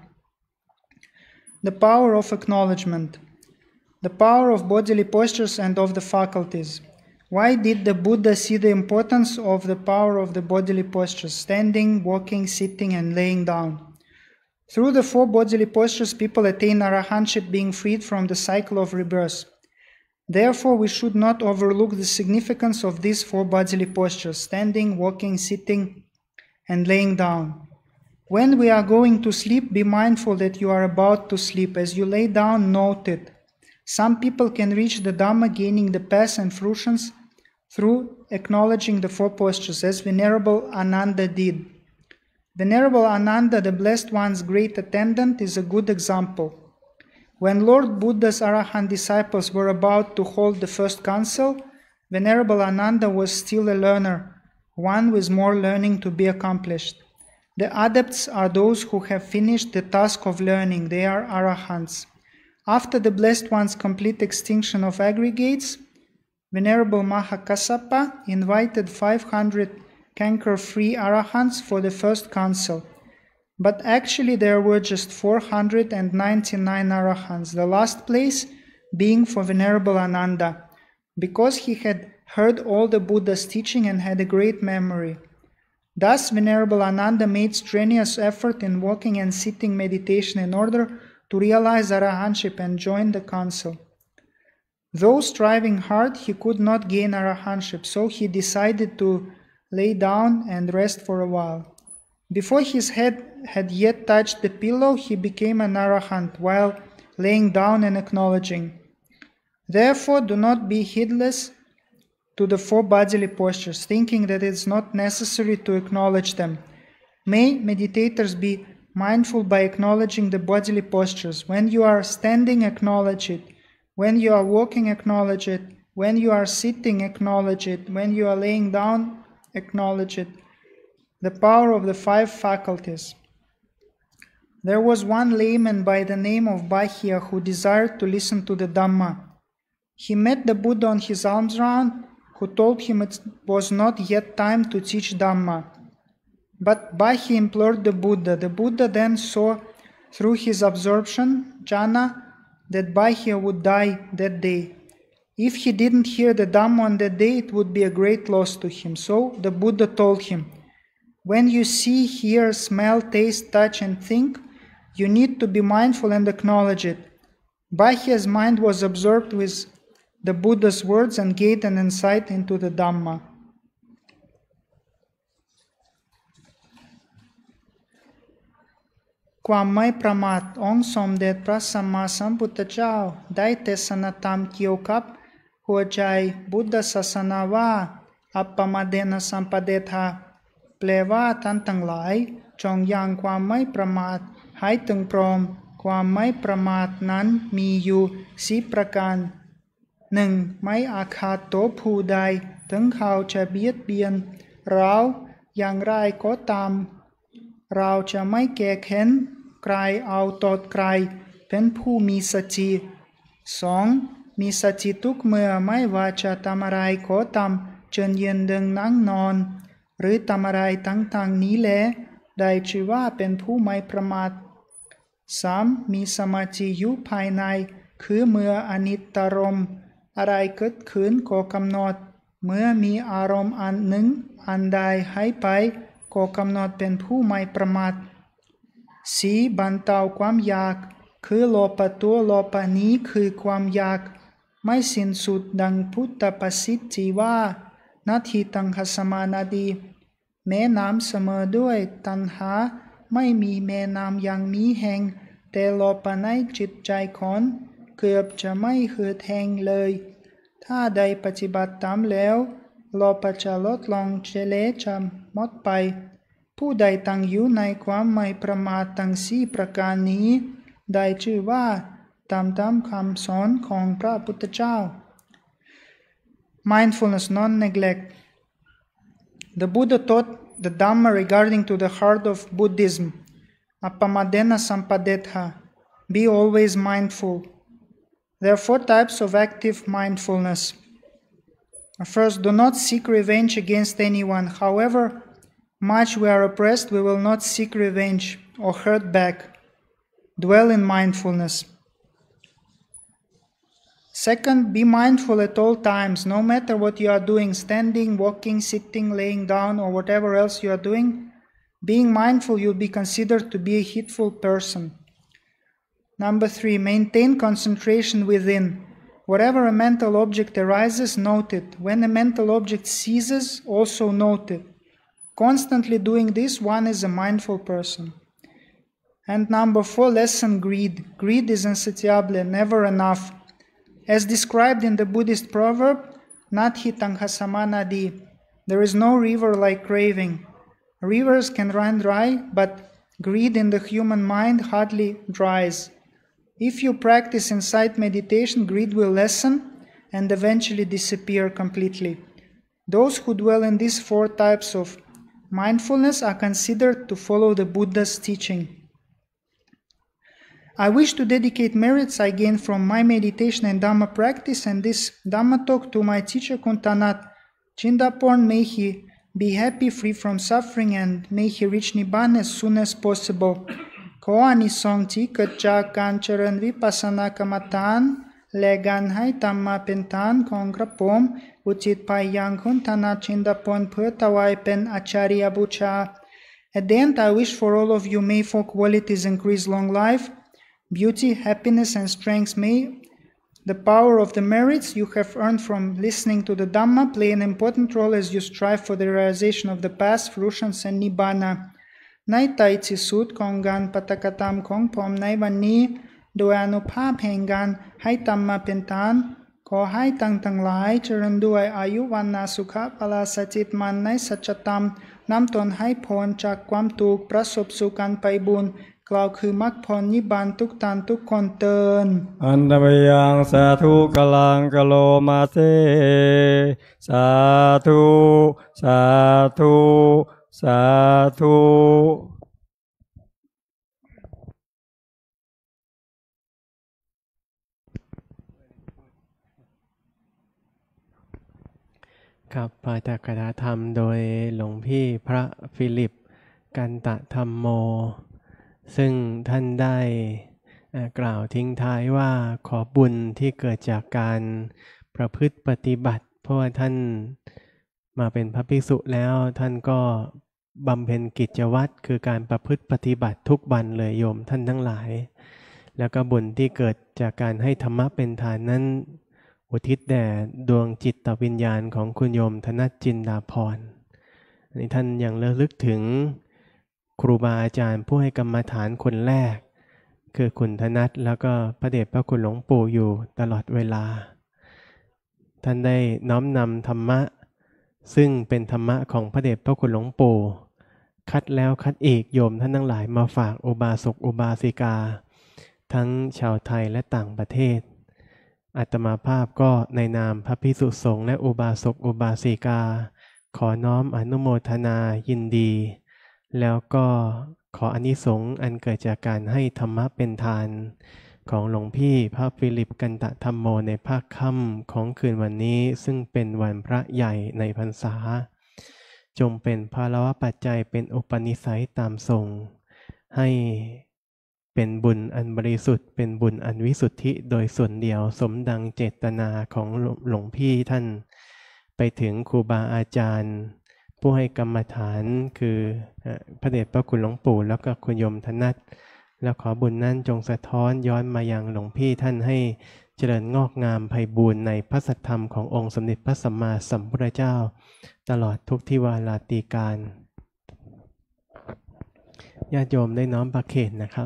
The power of acknowledgement The power of bodily postures and of the faculties. Why did the Buddha see the importance of the power of the bodily postures, standing, walking, sitting, and laying down? Through the four bodily postures, people attain arahantship, being freed from the cycle of rebirth. Therefore, we should not overlook the significance of these four bodily postures, standing, walking, sitting, and laying down. When we are going to sleep, be mindful that you are about to sleep. As you lay down, note it. Some people can reach the Dhamma, gaining the paths and fruitions through acknowledging the four postures, as Venerable Ananda did. Venerable Ananda, the Blessed One's great attendant, is a good example. When Lord Buddha's Arahant disciples were about to hold the first council, Venerable Ananda was still a learner, one with more learning to be accomplished. The adepts are those who have finished the task of learning. They are Arahants. After the Blessed One's complete extinction of aggregates, Venerable Mahakassapa invited five hundred canker-free Arahants for the first council. But actually there were just four hundred ninety-nine Arahants, the last place being for Venerable Ananda, because he had heard all the Buddha's teaching and had a great memory. Thus, Venerable Ananda made strenuous effort in walking and sitting meditation in order to realize Arahantship and join the council. Though striving hard, he could not gain Arahantship, so he decided to lay down and rest for a while. Before his head had yet touched the pillow, he became an Arahant while laying down and acknowledging. Therefore, do not be heedless to the four bodily postures, thinking that it is not necessary to acknowledge them. May meditators be mindful by acknowledging the bodily postures. When you are standing, acknowledge it. When you are walking, acknowledge it. When you are sitting, acknowledge it. When you are laying down, acknowledge it. The power of the five faculties. There was one layman by the name of Bahya who desired to listen to the Dhamma. He met the Buddha on his alms round, who told him it was not yet time to teach Dhamma. But Bahya implored the Buddha. The Buddha then saw through his absorption, jhana, that Bahya would die that day. If he didn't hear the Dhamma on that day, it would be a great loss to him. So the Buddha told him, when you see, hear, smell, taste, touch, and think, you need to be mindful and acknowledge it. Bahya's mind was absorbed with the Buddha's words and gained an insight into the Dhamma.ความไม่ประมาทองค์สมเด็จพระสัมมาสัมพุทธเจ้าได้เทศนาธรรมเกี่ยวกับหัวใจพุทธศาสนาว่าอัปปมาเดนะสัมปเดธาแปลว่าท่านทั้งหลายจงยังความไม่ประมาทให้ถึงพร้อมความไม่ประมาทนั้นมีอยู่สี่ประการหนึ่งไม่อาฆาตต่อผู้ใดถึงเขาจะเบียดเบียนเราอย่างไรก็ตามเราจะไม่แก้แค้นใครเอาโทษใครเป็นผู้มีสติสองมีสติทุกเมื่อไม่ว่าจะทำอะไรก็ตามเช่นยืนเดินนั่งนอนหรือทำอะไรต่างๆนี้แหละได้ชื่อว่าเป็นผู้ไม่ประมาทสามมีสมาธิอยู่ภายในคือเมื่ออนิจจารมณ์อะไรเกิดขึ้นก็กำหนดเมื่อมีอารมณ์อันหนึ่งอันใดหายไปก็กำหนดเป็นผู้ไม่ประมาทสี่บรรเทาความอยากคือโลภะตัวโลภะนี้คือความอยากไม่สิ้นสุดดังพุทธประสิทธิว่านาทีตังคสมานาดีแม่น้ำเสมอด้วยตัณหาไม่มีแม่น้ำยังมีแห่งแต่โลภะในจิตใจคนเกือบจะไม่เหือดแห้งเลยถ้าได้ปฏิบัติตามแล้วโลภะจะลดลงเฉลยจะหมดไปผู้ใดตั้งอยู่ในความไม่ประมาททั้งสี่ประการนี้ได้ชื่อว่าตามตามคำสอนของพระพุทธเจ้า Mindfulness, non-neglect. The Buddha taught the Dhamma regarding to the heart of Buddhism. Appamadena sampadetha. Be always mindful. There are four types of active mindfulness. First, do not seek revenge against anyone. However much we are oppressed, we will not seek revenge or hurt back. Dwell in mindfulness. Second, be mindful at all times, no matter what you are doing, standing, walking, sitting, laying down, or whatever else you are doing. Being mindful, you'll be considered to be a heedful person. Number three, maintain concentration within. Wherever a mental object arises, note it. When a mental object ceases, also note it. Constantly doing this, one is a mindful person. And number four, lessen greed. Greed is insatiable, never enough. As described in the Buddhist proverb, Nathi tanghasamanadi, there is no river like craving. Rivers can run dry, but greed in the human mind hardly dries. If you practice insight meditation, greed will lessen and eventually disappear completely. Those who dwell in these four types of mindfulness are considered to follow the Buddha's teaching. I wish to dedicate merits I gained from my meditation and Dhamma practice and this Dhamma talk to my teacher Kuntanat Chindaporn. May he be happy, free from suffering, and may he reach Nibbana as soon as possible. ขออานิสงส์ที่เกิดจากการเจริญวิปัสสนากรรมฐานและการให้ธรรมะเป็นฐานของกระผมอุทิศไปยังคุณธนาชินดาพรเพื่อถวายเป็นอาจารย์บูชา At the end, I wish for all of you may four qualities increase long life, beauty, happiness, and strength. May the power of the merits you have earned from listening to the Dhamma play an important role as you strive for the realization of the past, fruitions, and Nibbana. ในไตรที่สุดของการปฏิกรรมของผมในวันนี้โดยอนุภาพแห่งการให้ธรรมะเป็นฐานขอให้ทั้งทั้งหลายเจริญด้วยอายุวันนาสุขภาละสจิตมันในสัจธรรมนำตนให้พ้นจากความทุกข์ประสบสุขอันไพบูลย์กล่าวคือมรรคผลนิพพานทุกท่านทุกคนเตือนอันตมยังสาธุกลังกโลมาเสสาธุสาธุสาธุครับปาฐกถาธรรมโดยหลวงพี่พระฟิลิปกันตะธรรมโมซึ่งท่านได้กล่าวทิ้งท้ายว่าขอบุญที่เกิดจากการประพฤติปฏิบัติเพราะว่าท่านมาเป็นพระภิกษุแล้วท่านก็บำเพ็ญกิจวัตรคือการประพฤติปฏิบัติทุกวันเลยโยมท่านทั้งหลายแล้วก็บุญที่เกิดจากการให้ธรรมะเป็นฐานนั้นอุทิศแด่ดวงจิตวิญญาณของคุณโยมธนจินดาพรอันนี้ท่านยังระลึกถึงครูบาอาจารย์ผู้ให้กรรมฐานคนแรกคือคุณธนัทแล้วก็พระเดชพระคุณหลวงปู่อยู่ตลอดเวลาท่านได้น้อมนำธรรมะซึ่งเป็นธรรมะของพระเดชพระคุณหลวงปู่คัดแล้วคัดอีกโยมท่านทั้งหลายมาฝากอุบาสกอุบาสิกาทั้งชาวไทยและต่างประเทศอาตมาภาพก็ในนามพระภิกษุสงฆ์และอุบาสกอุบาสิกาขอน้อมอนุโมทนายินดีแล้วก็ขออานิสงส์อันเกิดจากการให้ธรรมะเป็นทานของหลวงพี่พระฟิลิปกันตะธรรมโมในภาคค่ำของคืนวันนี้ซึ่งเป็นวันพระใหญ่ในพรรษาจงเป็นภาลวะปัจจัยเป็นอุปนิสัยตามทรงให้เป็นบุญอันบริสุทธิ์เป็นบุญอันวิสุทธิโดยส่วนเดียวสมดังเจตนาของหลวงพี่ท่านไปถึงครูบาอาจารย์ผู้ให้กรรมฐานคือพระเดชพระคุณหลวงปู่แล้วก็คุณโยมธนัทแล้วขอบุญนั้นจงสะท้อนย้อนมายังหลวงพี่ท่านให้เจริญงอกงามไพบูลย์ในพระสัทธรรมขององค์สมเด็จพระสัมมาสัมพุทธเจ้าตลอดทุกทิวาลาตีการญาติโยมได้น้อมประเคนนะครับ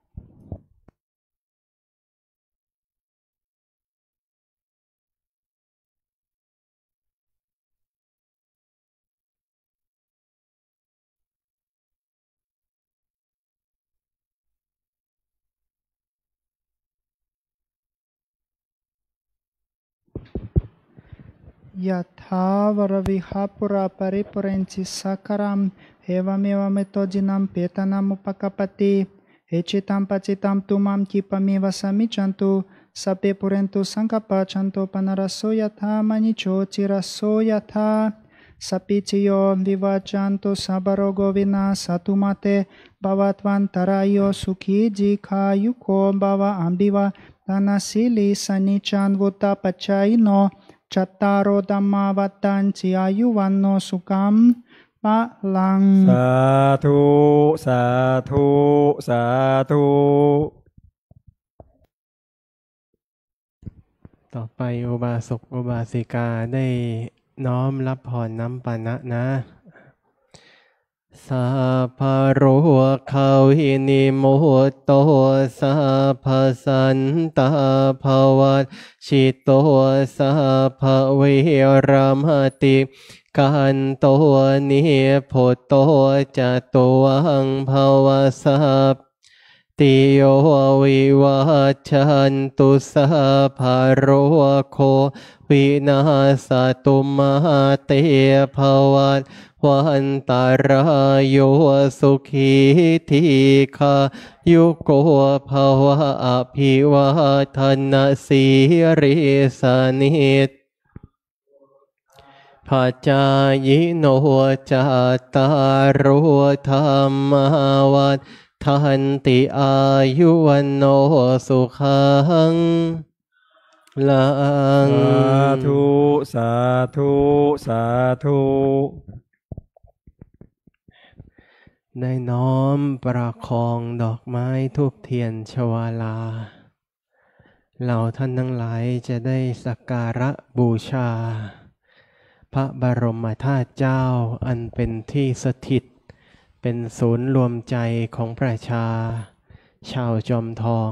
Yathavaravihapura paripurenci sakaram evameva metodinam petanam upakapati echitam pachitam tumam kipamiva samichantu sape purentu sankapachanto panaraso yatha manicho chiraso yatha sapiciyo vivachanto sabarogo vina satumate bhavatvantarayo sukhi jikayuko bhava ambiva tanasili sanichan vuta pachayino Chattaro dhamma vattanci ayuvanno sukham palang สาธุสาธุสาธุต่อไปอุบาสกอุบาสิกาได้น้อมรับพรน้ำปานะนะสัพพะโรคะวินิโมตโตสัพพะสันตาภวัตชิตโตสัพพะวิรามติกันโตนิโพตโตจตุวังภวสัพติโยวิวัชชันตุสัพพะโรโควินาศตุมาเตภวัตวันตารายโยสุขีทีคายุโกภวะอภิวาทนาสีริสนิจปัจจายิโนจัตตารโอธรรมวัฏทันติอายุวันโนสุขังลังสาธุสาธุสาธุได้น้อมประคองดอกไม้ธูปเทียนชวาลาเราท่านทั้งหลายจะได้สักการะบูชาพระบรมธาตุเจ้าอันเป็นที่สถิตเป็นศูนย์รวมใจของประชาชาวจอมทอง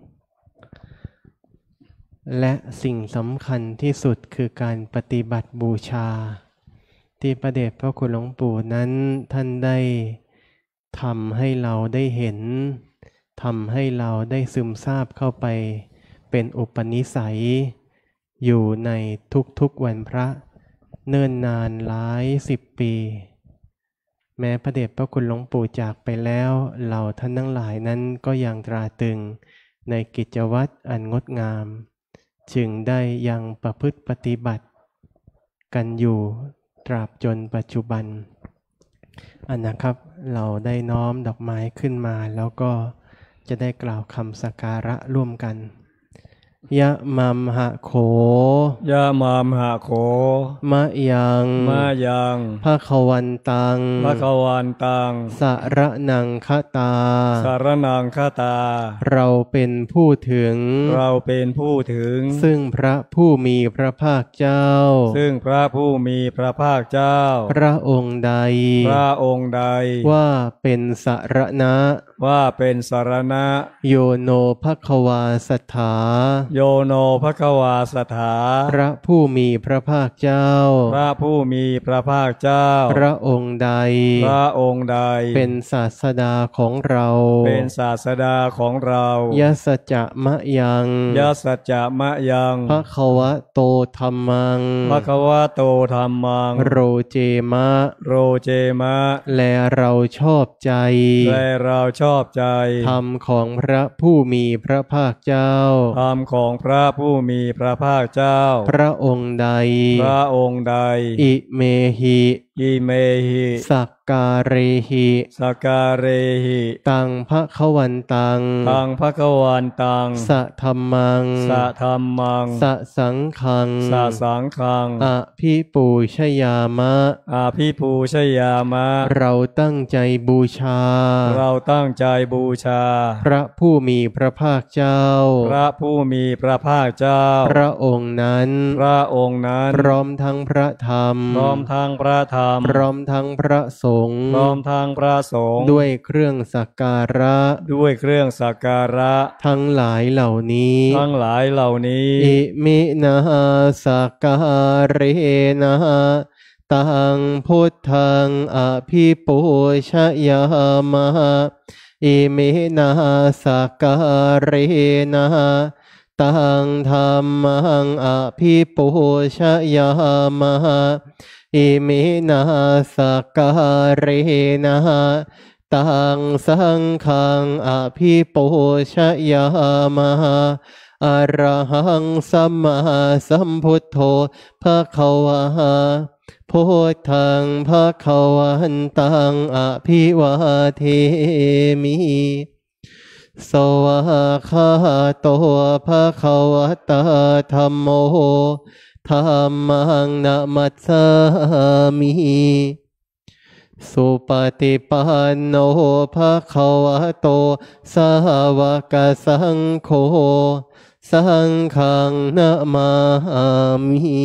และสิ่งสำคัญที่สุดคือการปฏิบัติบูชาที่พระเดชพระคุณหลวงปู่นั้นท่านได้ทำให้เราได้เห็นทำให้เราได้ซึมซาบเข้าไปเป็นอุปนิสัยอยู่ในทุกๆวันพระเนิ่นนานหลายสิบปีแม้พระเดชพระคุณหลวงปู่จากไปแล้วเราท่านทั้งหลายนั้นก็ยังตราตรึงในกิจวัตรอันงดงามจึงได้ยังประพฤติปฏิบัติกันอยู่ตราบจนปัจจุบันอันนะครับเราได้น้อมดอกไม้ขึ้นมาแล้วก็จะได้กล่าวคำสักการะร่วมกันยะมัมหะโขยะมามหะโขมะยังมะยังภควันตังภควันตังสระนังคตาสารนังคตาเราเป็นผู้ถึงเราเป็นผู้ถึงซึ่งพระผู้มีพระภาคเจ้าซึ่งพระผู้มีพระภาคเจ้าพระองค์ใดพระองค์ใดว่าเป็นสรณะว่าเป็นสรณะโยโนภควาสถาโยโนภควาสถาพระผู้มีพระภาคเจ้าพระผู้มีพระภาคเจ้าพระองค์ใดพระองค์ใดเป็นศาสดาของเราเป็นศาสดาของเรายสัจจะมะยังยสัจจะมะยังภควะโตธัมมังภควะโตธัมมังโรเจมะโรเจมะและเราชอบใจและเราชอบใจธรรมของพระผู้มีพระภาคเจ้าธรรมของพระผู้มีพระภาคเจ้าพระองค์ใดพระองค์ใดอิเมหิอิเมหิสักการเรหิสักการเรหิตังภควันตังตังภควันตังสะธัมมังสะธัมมังสะสังฆังสะสังฆังอภิปูชยามะอภิปูชยามะเราตั้งใจบูชาเราตั้งใจบูชาพระผู้มีพระภาคเจ้าพระผู้มีพระภาคเจ้าพระองค์นั้นพระองค์นั้นพร้อมทั้งพระธรรมพร้อมทั้งพระธรรมพร้อมทั้งพระสงฆ์พร้อมทั้งพระสงฆ์ด้วยเครื่องสักการะด้วยเครื่องสักการะทั้งหลายเหล่านี้ทั้งหลายเหล่านี้อิมินาสักการเรนะตังพุทธังอภิปูชยามะอิมินาสักการเรนะตังธัมมังอภิปูชยามะอิมินาสักการเรนะตังสังฆังอภิปูชยามะอะระหังสัมมาสัมพุทโธภควาพุทธังภควันตังอภิวาเทมิสวากขาโตภควตาธัมโมธัมมังนะมัสสามิสุปฏิปันโนภควโตสาวกสังโฆสังฆังนะมามิ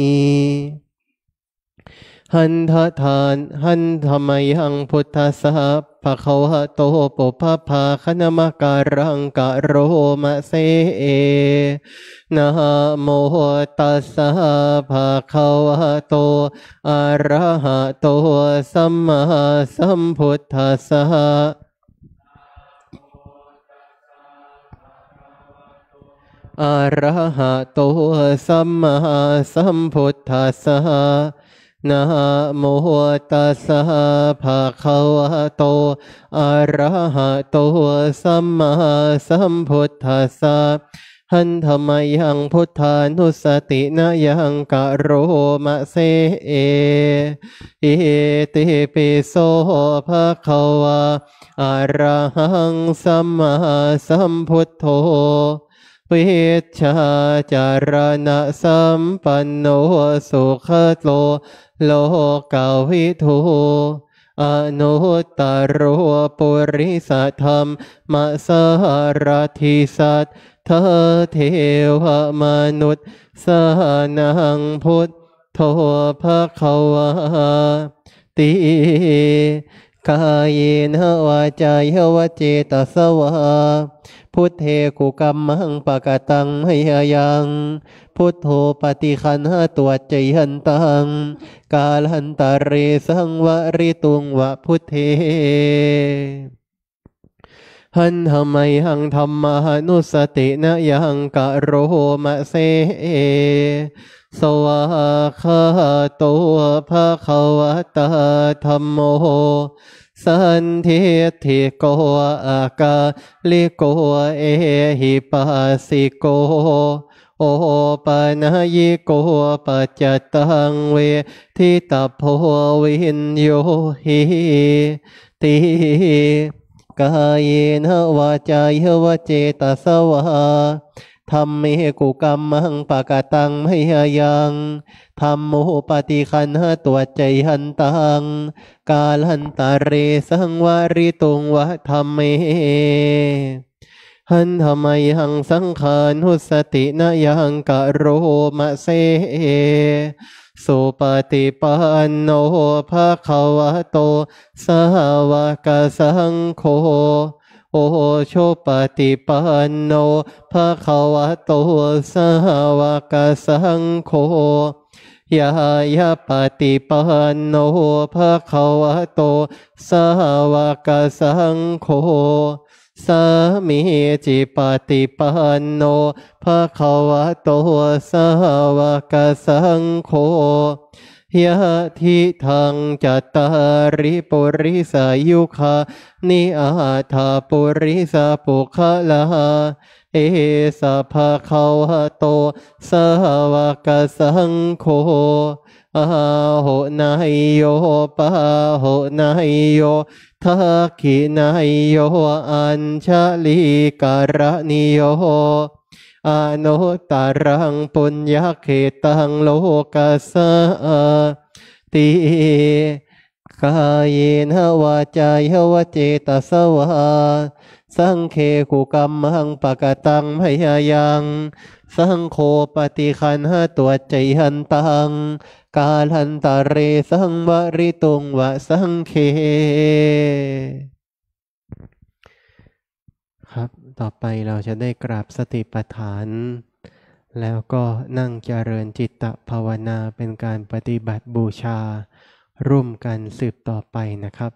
หันททานหันธรรมยังพุทธัสสะภะคะวะโตปุพพาคณมการังกะโรมะเสนะโมตัสสะภะคะวะโตอะระหะโตสัมมาสัมพุทธัสสะอะระหะโตสัมมาสัมพุทธัสสะนะโมตัสสะภะคะวะโตอะระหะโตสัมมาสัมพุทธัสสะหันธรรมยังพุทธานุสตินะยังกะโรมะเสเออิติปิโสภะคะวะอะระหังสัมมาสัมพุทโธวิชชาจารณะสัมปันโนสุขโตโลกาวิทูอนุตตรโรปุริสธรรมมสารทิสัตเธอเทวมนุษย์สานังพุทโธภะคะวะติกายเนวาจายวเจตสวาพุทเทกุกัมมังปะกะตังมยยังพุทโธปฏิคันหตัวใจหันตังกาลันตะเรสังวริตุงวะพุทเทหันทำไมหังธรรมานุสตินะยังกะโรมะเสสวาคาโตภะคะวะตาธัมโมสันทิทิโกอากาลิโกเอหิปัสสิโกโอปะนายโกปัจจตังเวทิตาโพวินโยหิติกายเนวาจายวเจตสวาธรรมเมกุกัมมังปะกะตังมยยังธรรมโมปฏิคันหตัวใจหันตังกาลันตะเรสังวริตุงวะธรรมเมหันธรรมยังสังขานุสตินะยังกะโรมะเสสุปฏิปันโนภะคะวะโตสาวกสังโฆโอโชปฏิปันโนภะคะวะโตสาวกสังโฆยายาปฏิปันโนภะคะวะโตสาวกสังโฆสามีจิปฏิปันโนภะคะวะโตสาวกสังโฆยะทิทังจัตตาริปุริสายุคานิอาถาปุริสาปุคะลาเอสะภะคะวะโตสาวกสังโฆอาโหนายโยปะโหนายโยทักขินายโยอัญชลีการนิโยอนุตตรังปุญญเขตังโลกัสสติกายเนวาจายวเจตสวาสังเคกุกัมมังปะกะตังมยยังสังโฆปฏิคันหตัวใจหันตังกาลันตะเรสังวริตุงวะสังเคครับต่อไปเราจะได้กราบสติปัฏฐานแล้วก็นั่งเจริญจิตตภาวนาเป็นการปฏิบัติบูชาร่วมกันสืบต่อไปนะครับ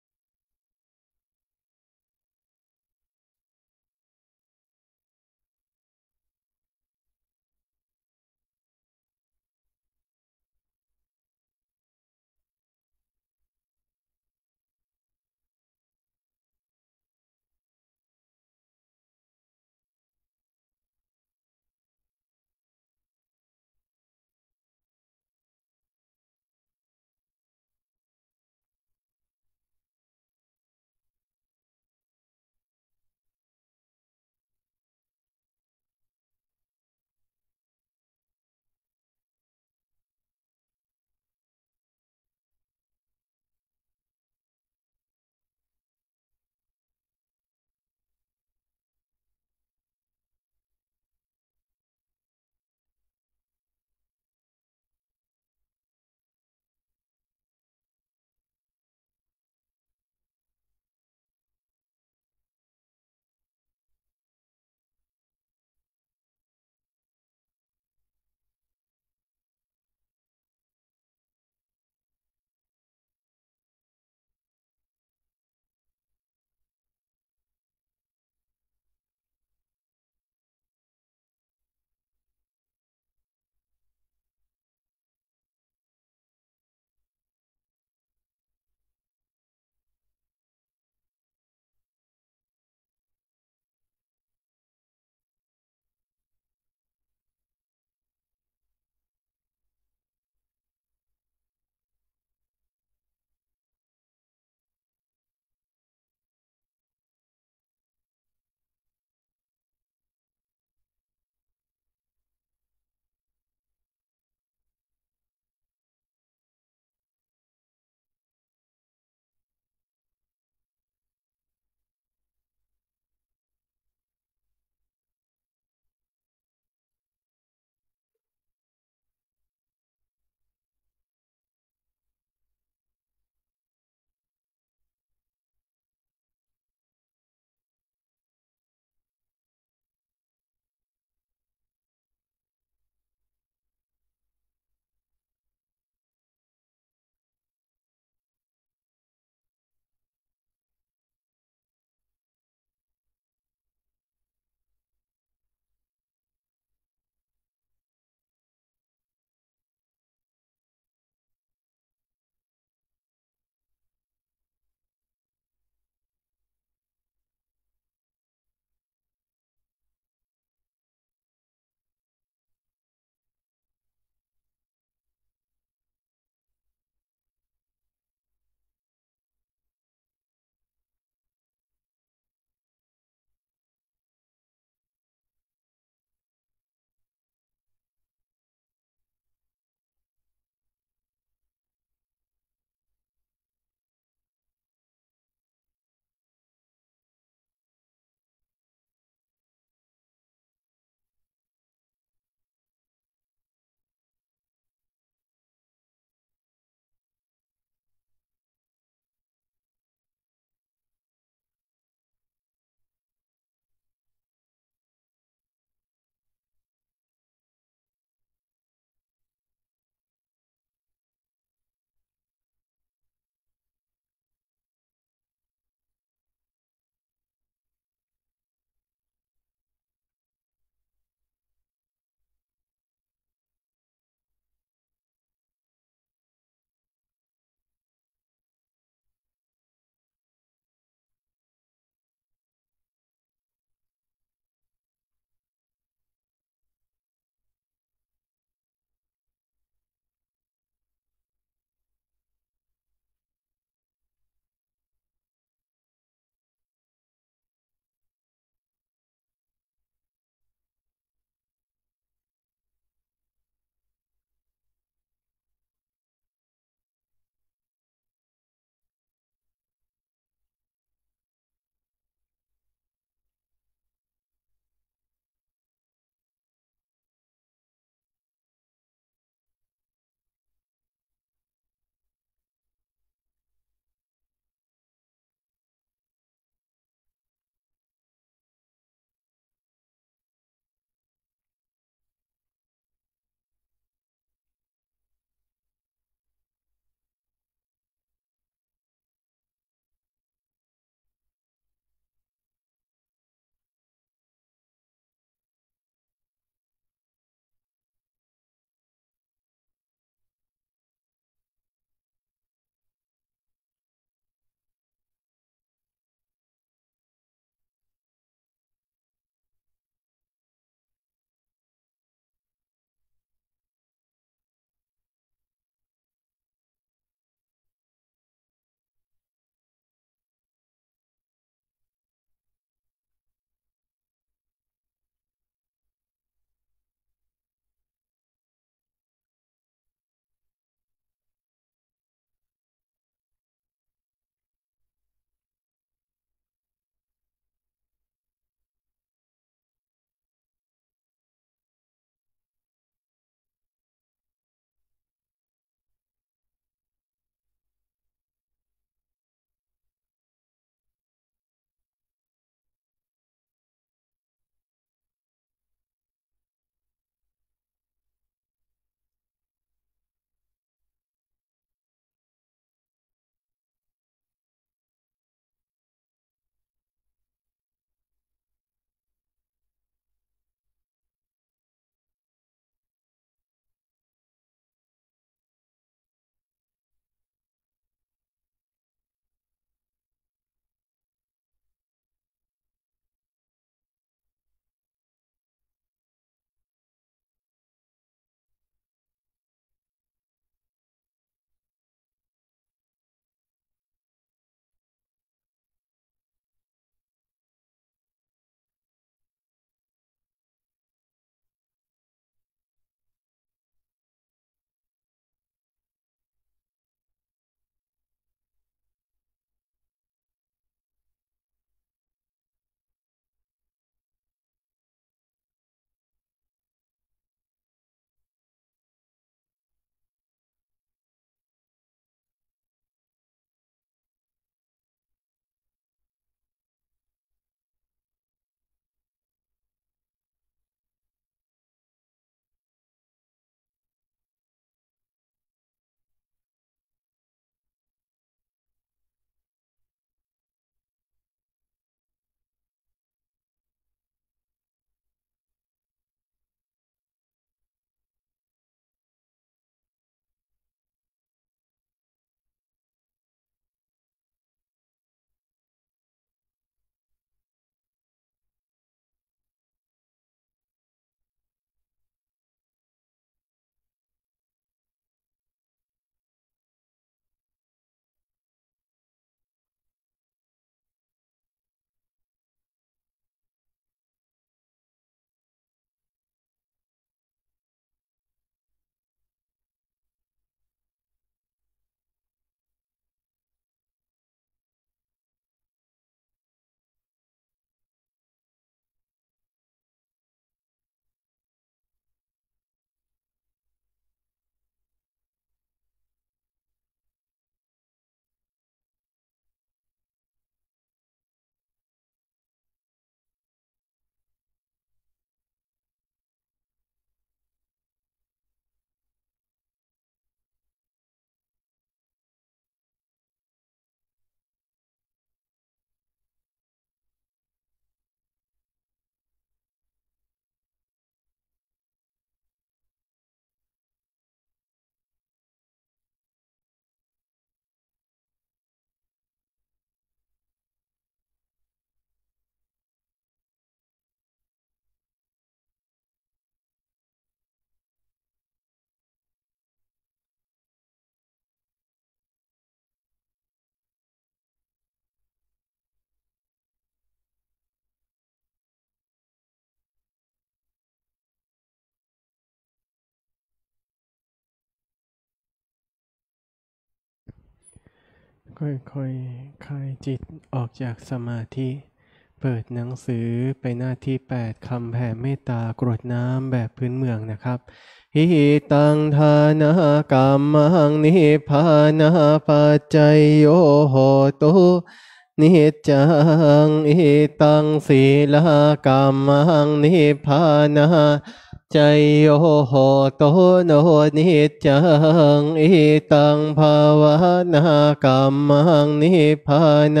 ค่อยๆคลายจิตออกจากสมาธิเปิดหนังสือไปหน้าที่แปดคำแผ่เมตตากรวดน้ำแบบพื้นเมืองนะครับหิตังทานากรรมังนิพพานาปัจจยโยโหตุนิจจังอิตังศีลากรรมังนิพพานาใจโยโหโตโนนิจจังอิตังภาวนากรรมังนิพพานา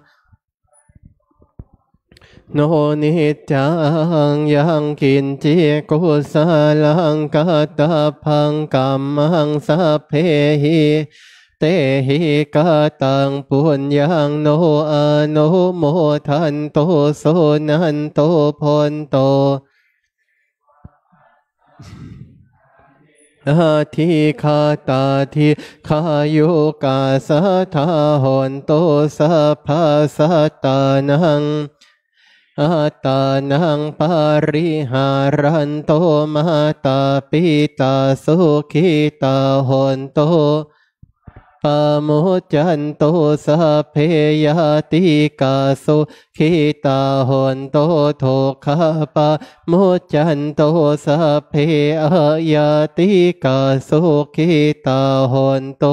โนนิจจังยังกินจิกุสลังกัตตพังกัมมังสัพเพหิเตหิกตังปุญญังโนอนุโมทันโตโสนันโตพนโตอาทิคาตาทิขายุกาสัทธาหนโตสัพพะสัตตานังอัตตานังปาริหารันโตมาตาปิตาสุขิตาหนโตปาโมจันโตสัพเพยติกาสุขิตาหนโตโทคาปาโมจันโตสัพเพอยติกาสุขิตาหนโต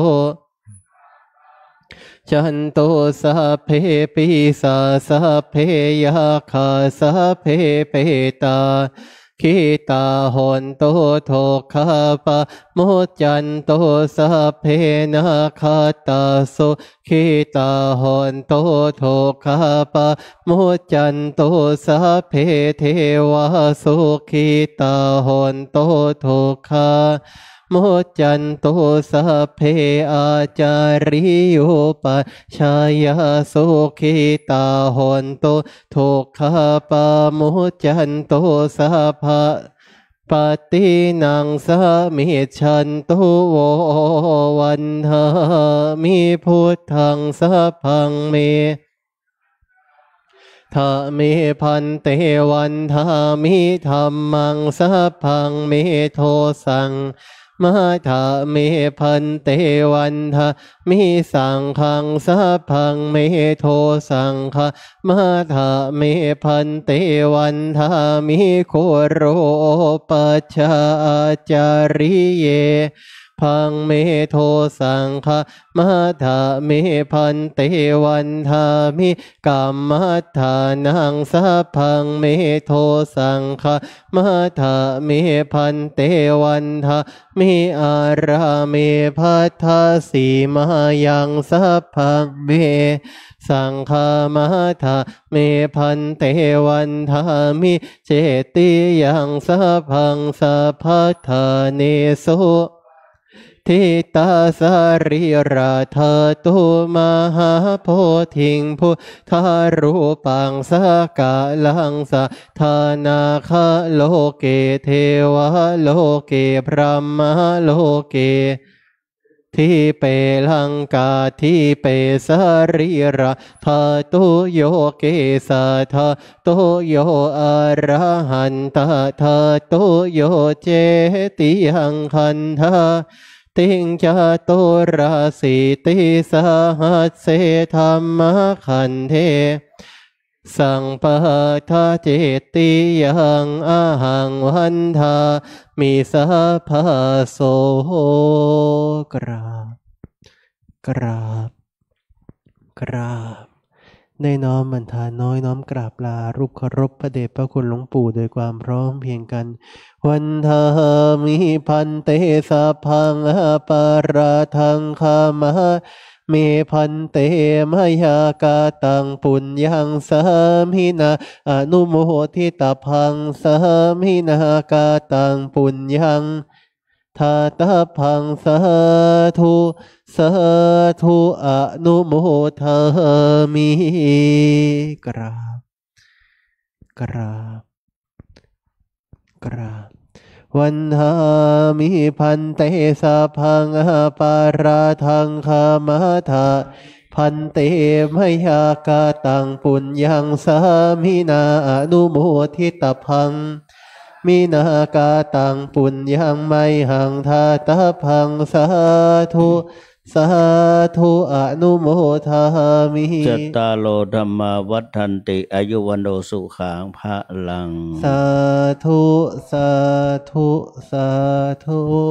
จันโตสัพเพปิสาสัพเพยาคาสัพเพเปตาขิตาหนโตโทคาปะโมจันโตสัพเพนาคาตาสุขิตาหนโตโทคาปะโมจันโตสัพเพเทวาสุขิตาหนโตโทคาโมจันโตสัพเพอาจาริโยปัชฌายาสุขิตาหนโตโทคาปะโมจันโตสัพพะปฏินังสมิชันโตโววันทามิพุทธังสัพพังเมทาเมพันเตวันทามิธัมมังสัพพังเมโทสังมาธาเมพันเตวันทามิสังขังสัพพังเมโทสังฆมาธาเมพันเตวันทามิโคโรปัชฌาจาริเยพังเมโทสังฆมาธาเมพันเตวันทามิกัมมัฏฐานังสัพพังเมโทสังฆมาธาเมพันเตวันทามิอาราเมพัทธาสีมายังสัพพังเมสังฆมาธาเมพันเตวันทามิเจติยังสัพพังสัพพัทธาเนโสทิตาสาริราธาตุมหาโพธิงพุทธารูปังสกาลังสะธานาคโลเกเทวะโลเกพระมโลเกที่เปลังกาที่เปสาริราธาตุโยเกสาธาตุโยอะระหันตาธาตุโยเจติยังคันธาติงจโตราสีติสหัสเสธรรมขันเทสังปะทาเจติยังอาหังวันทามิสัพพะโสกราบกราบกราบได้น้อมบรรทาน้อยน้อมกราบลารูปเคารพพระเดชพระคุณหลวงปู่โดยความพร้อมเพียงกันวันทามิพันเตสัพพังอปาราทังคามะเมพันเตมยากาตังปุญญังสามินาอนุโมทิตาพังสามินากาตังปุญญังทาตาพังสาธุสาธุอนุโมทามิกราบกราบกราบวันหามิพันเตสัพพังอปาราทังคามาธาพันเตมยากาตังปุญญังสามินาอนุโมทิตาพังมินากาตังปุญญังไมหังทาตาพังสาธุสาธุอนุโมทามิจัตตาโลธรรมาวัฏันติอายุวันโดสุขังพระลังสาธุสาธุสาธุ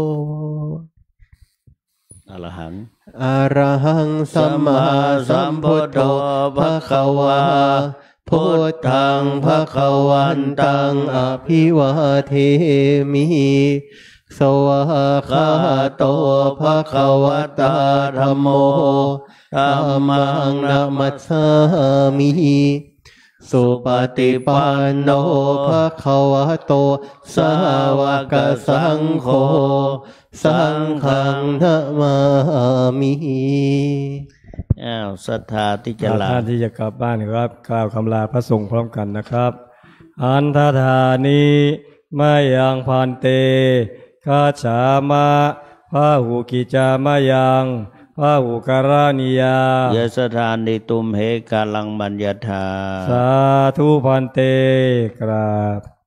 อรหังอะระหังสัมมาสัมพุทโธภะคะวาพุทธังภะคะวันตังอภิวาเทมิสวากขาโตภะคะวะตาธัมโมธัมมังนะมัสสามิสุปฏิปันโนภะคะวะโตสาวกสังโฆสังฆังนะมามิอ้าวศรัทธาที่จะลาท่านที่จะกลับบ้านครับกล่าวคำลาพระสงฆ์พร้อมกันนะครับ อันทธานิมายังพันเตคาฉามะพาหุกิจามะยังพาหุการานิยายสถานิตุมเหกาลังมัญญาธาสาธุพันเตกราบ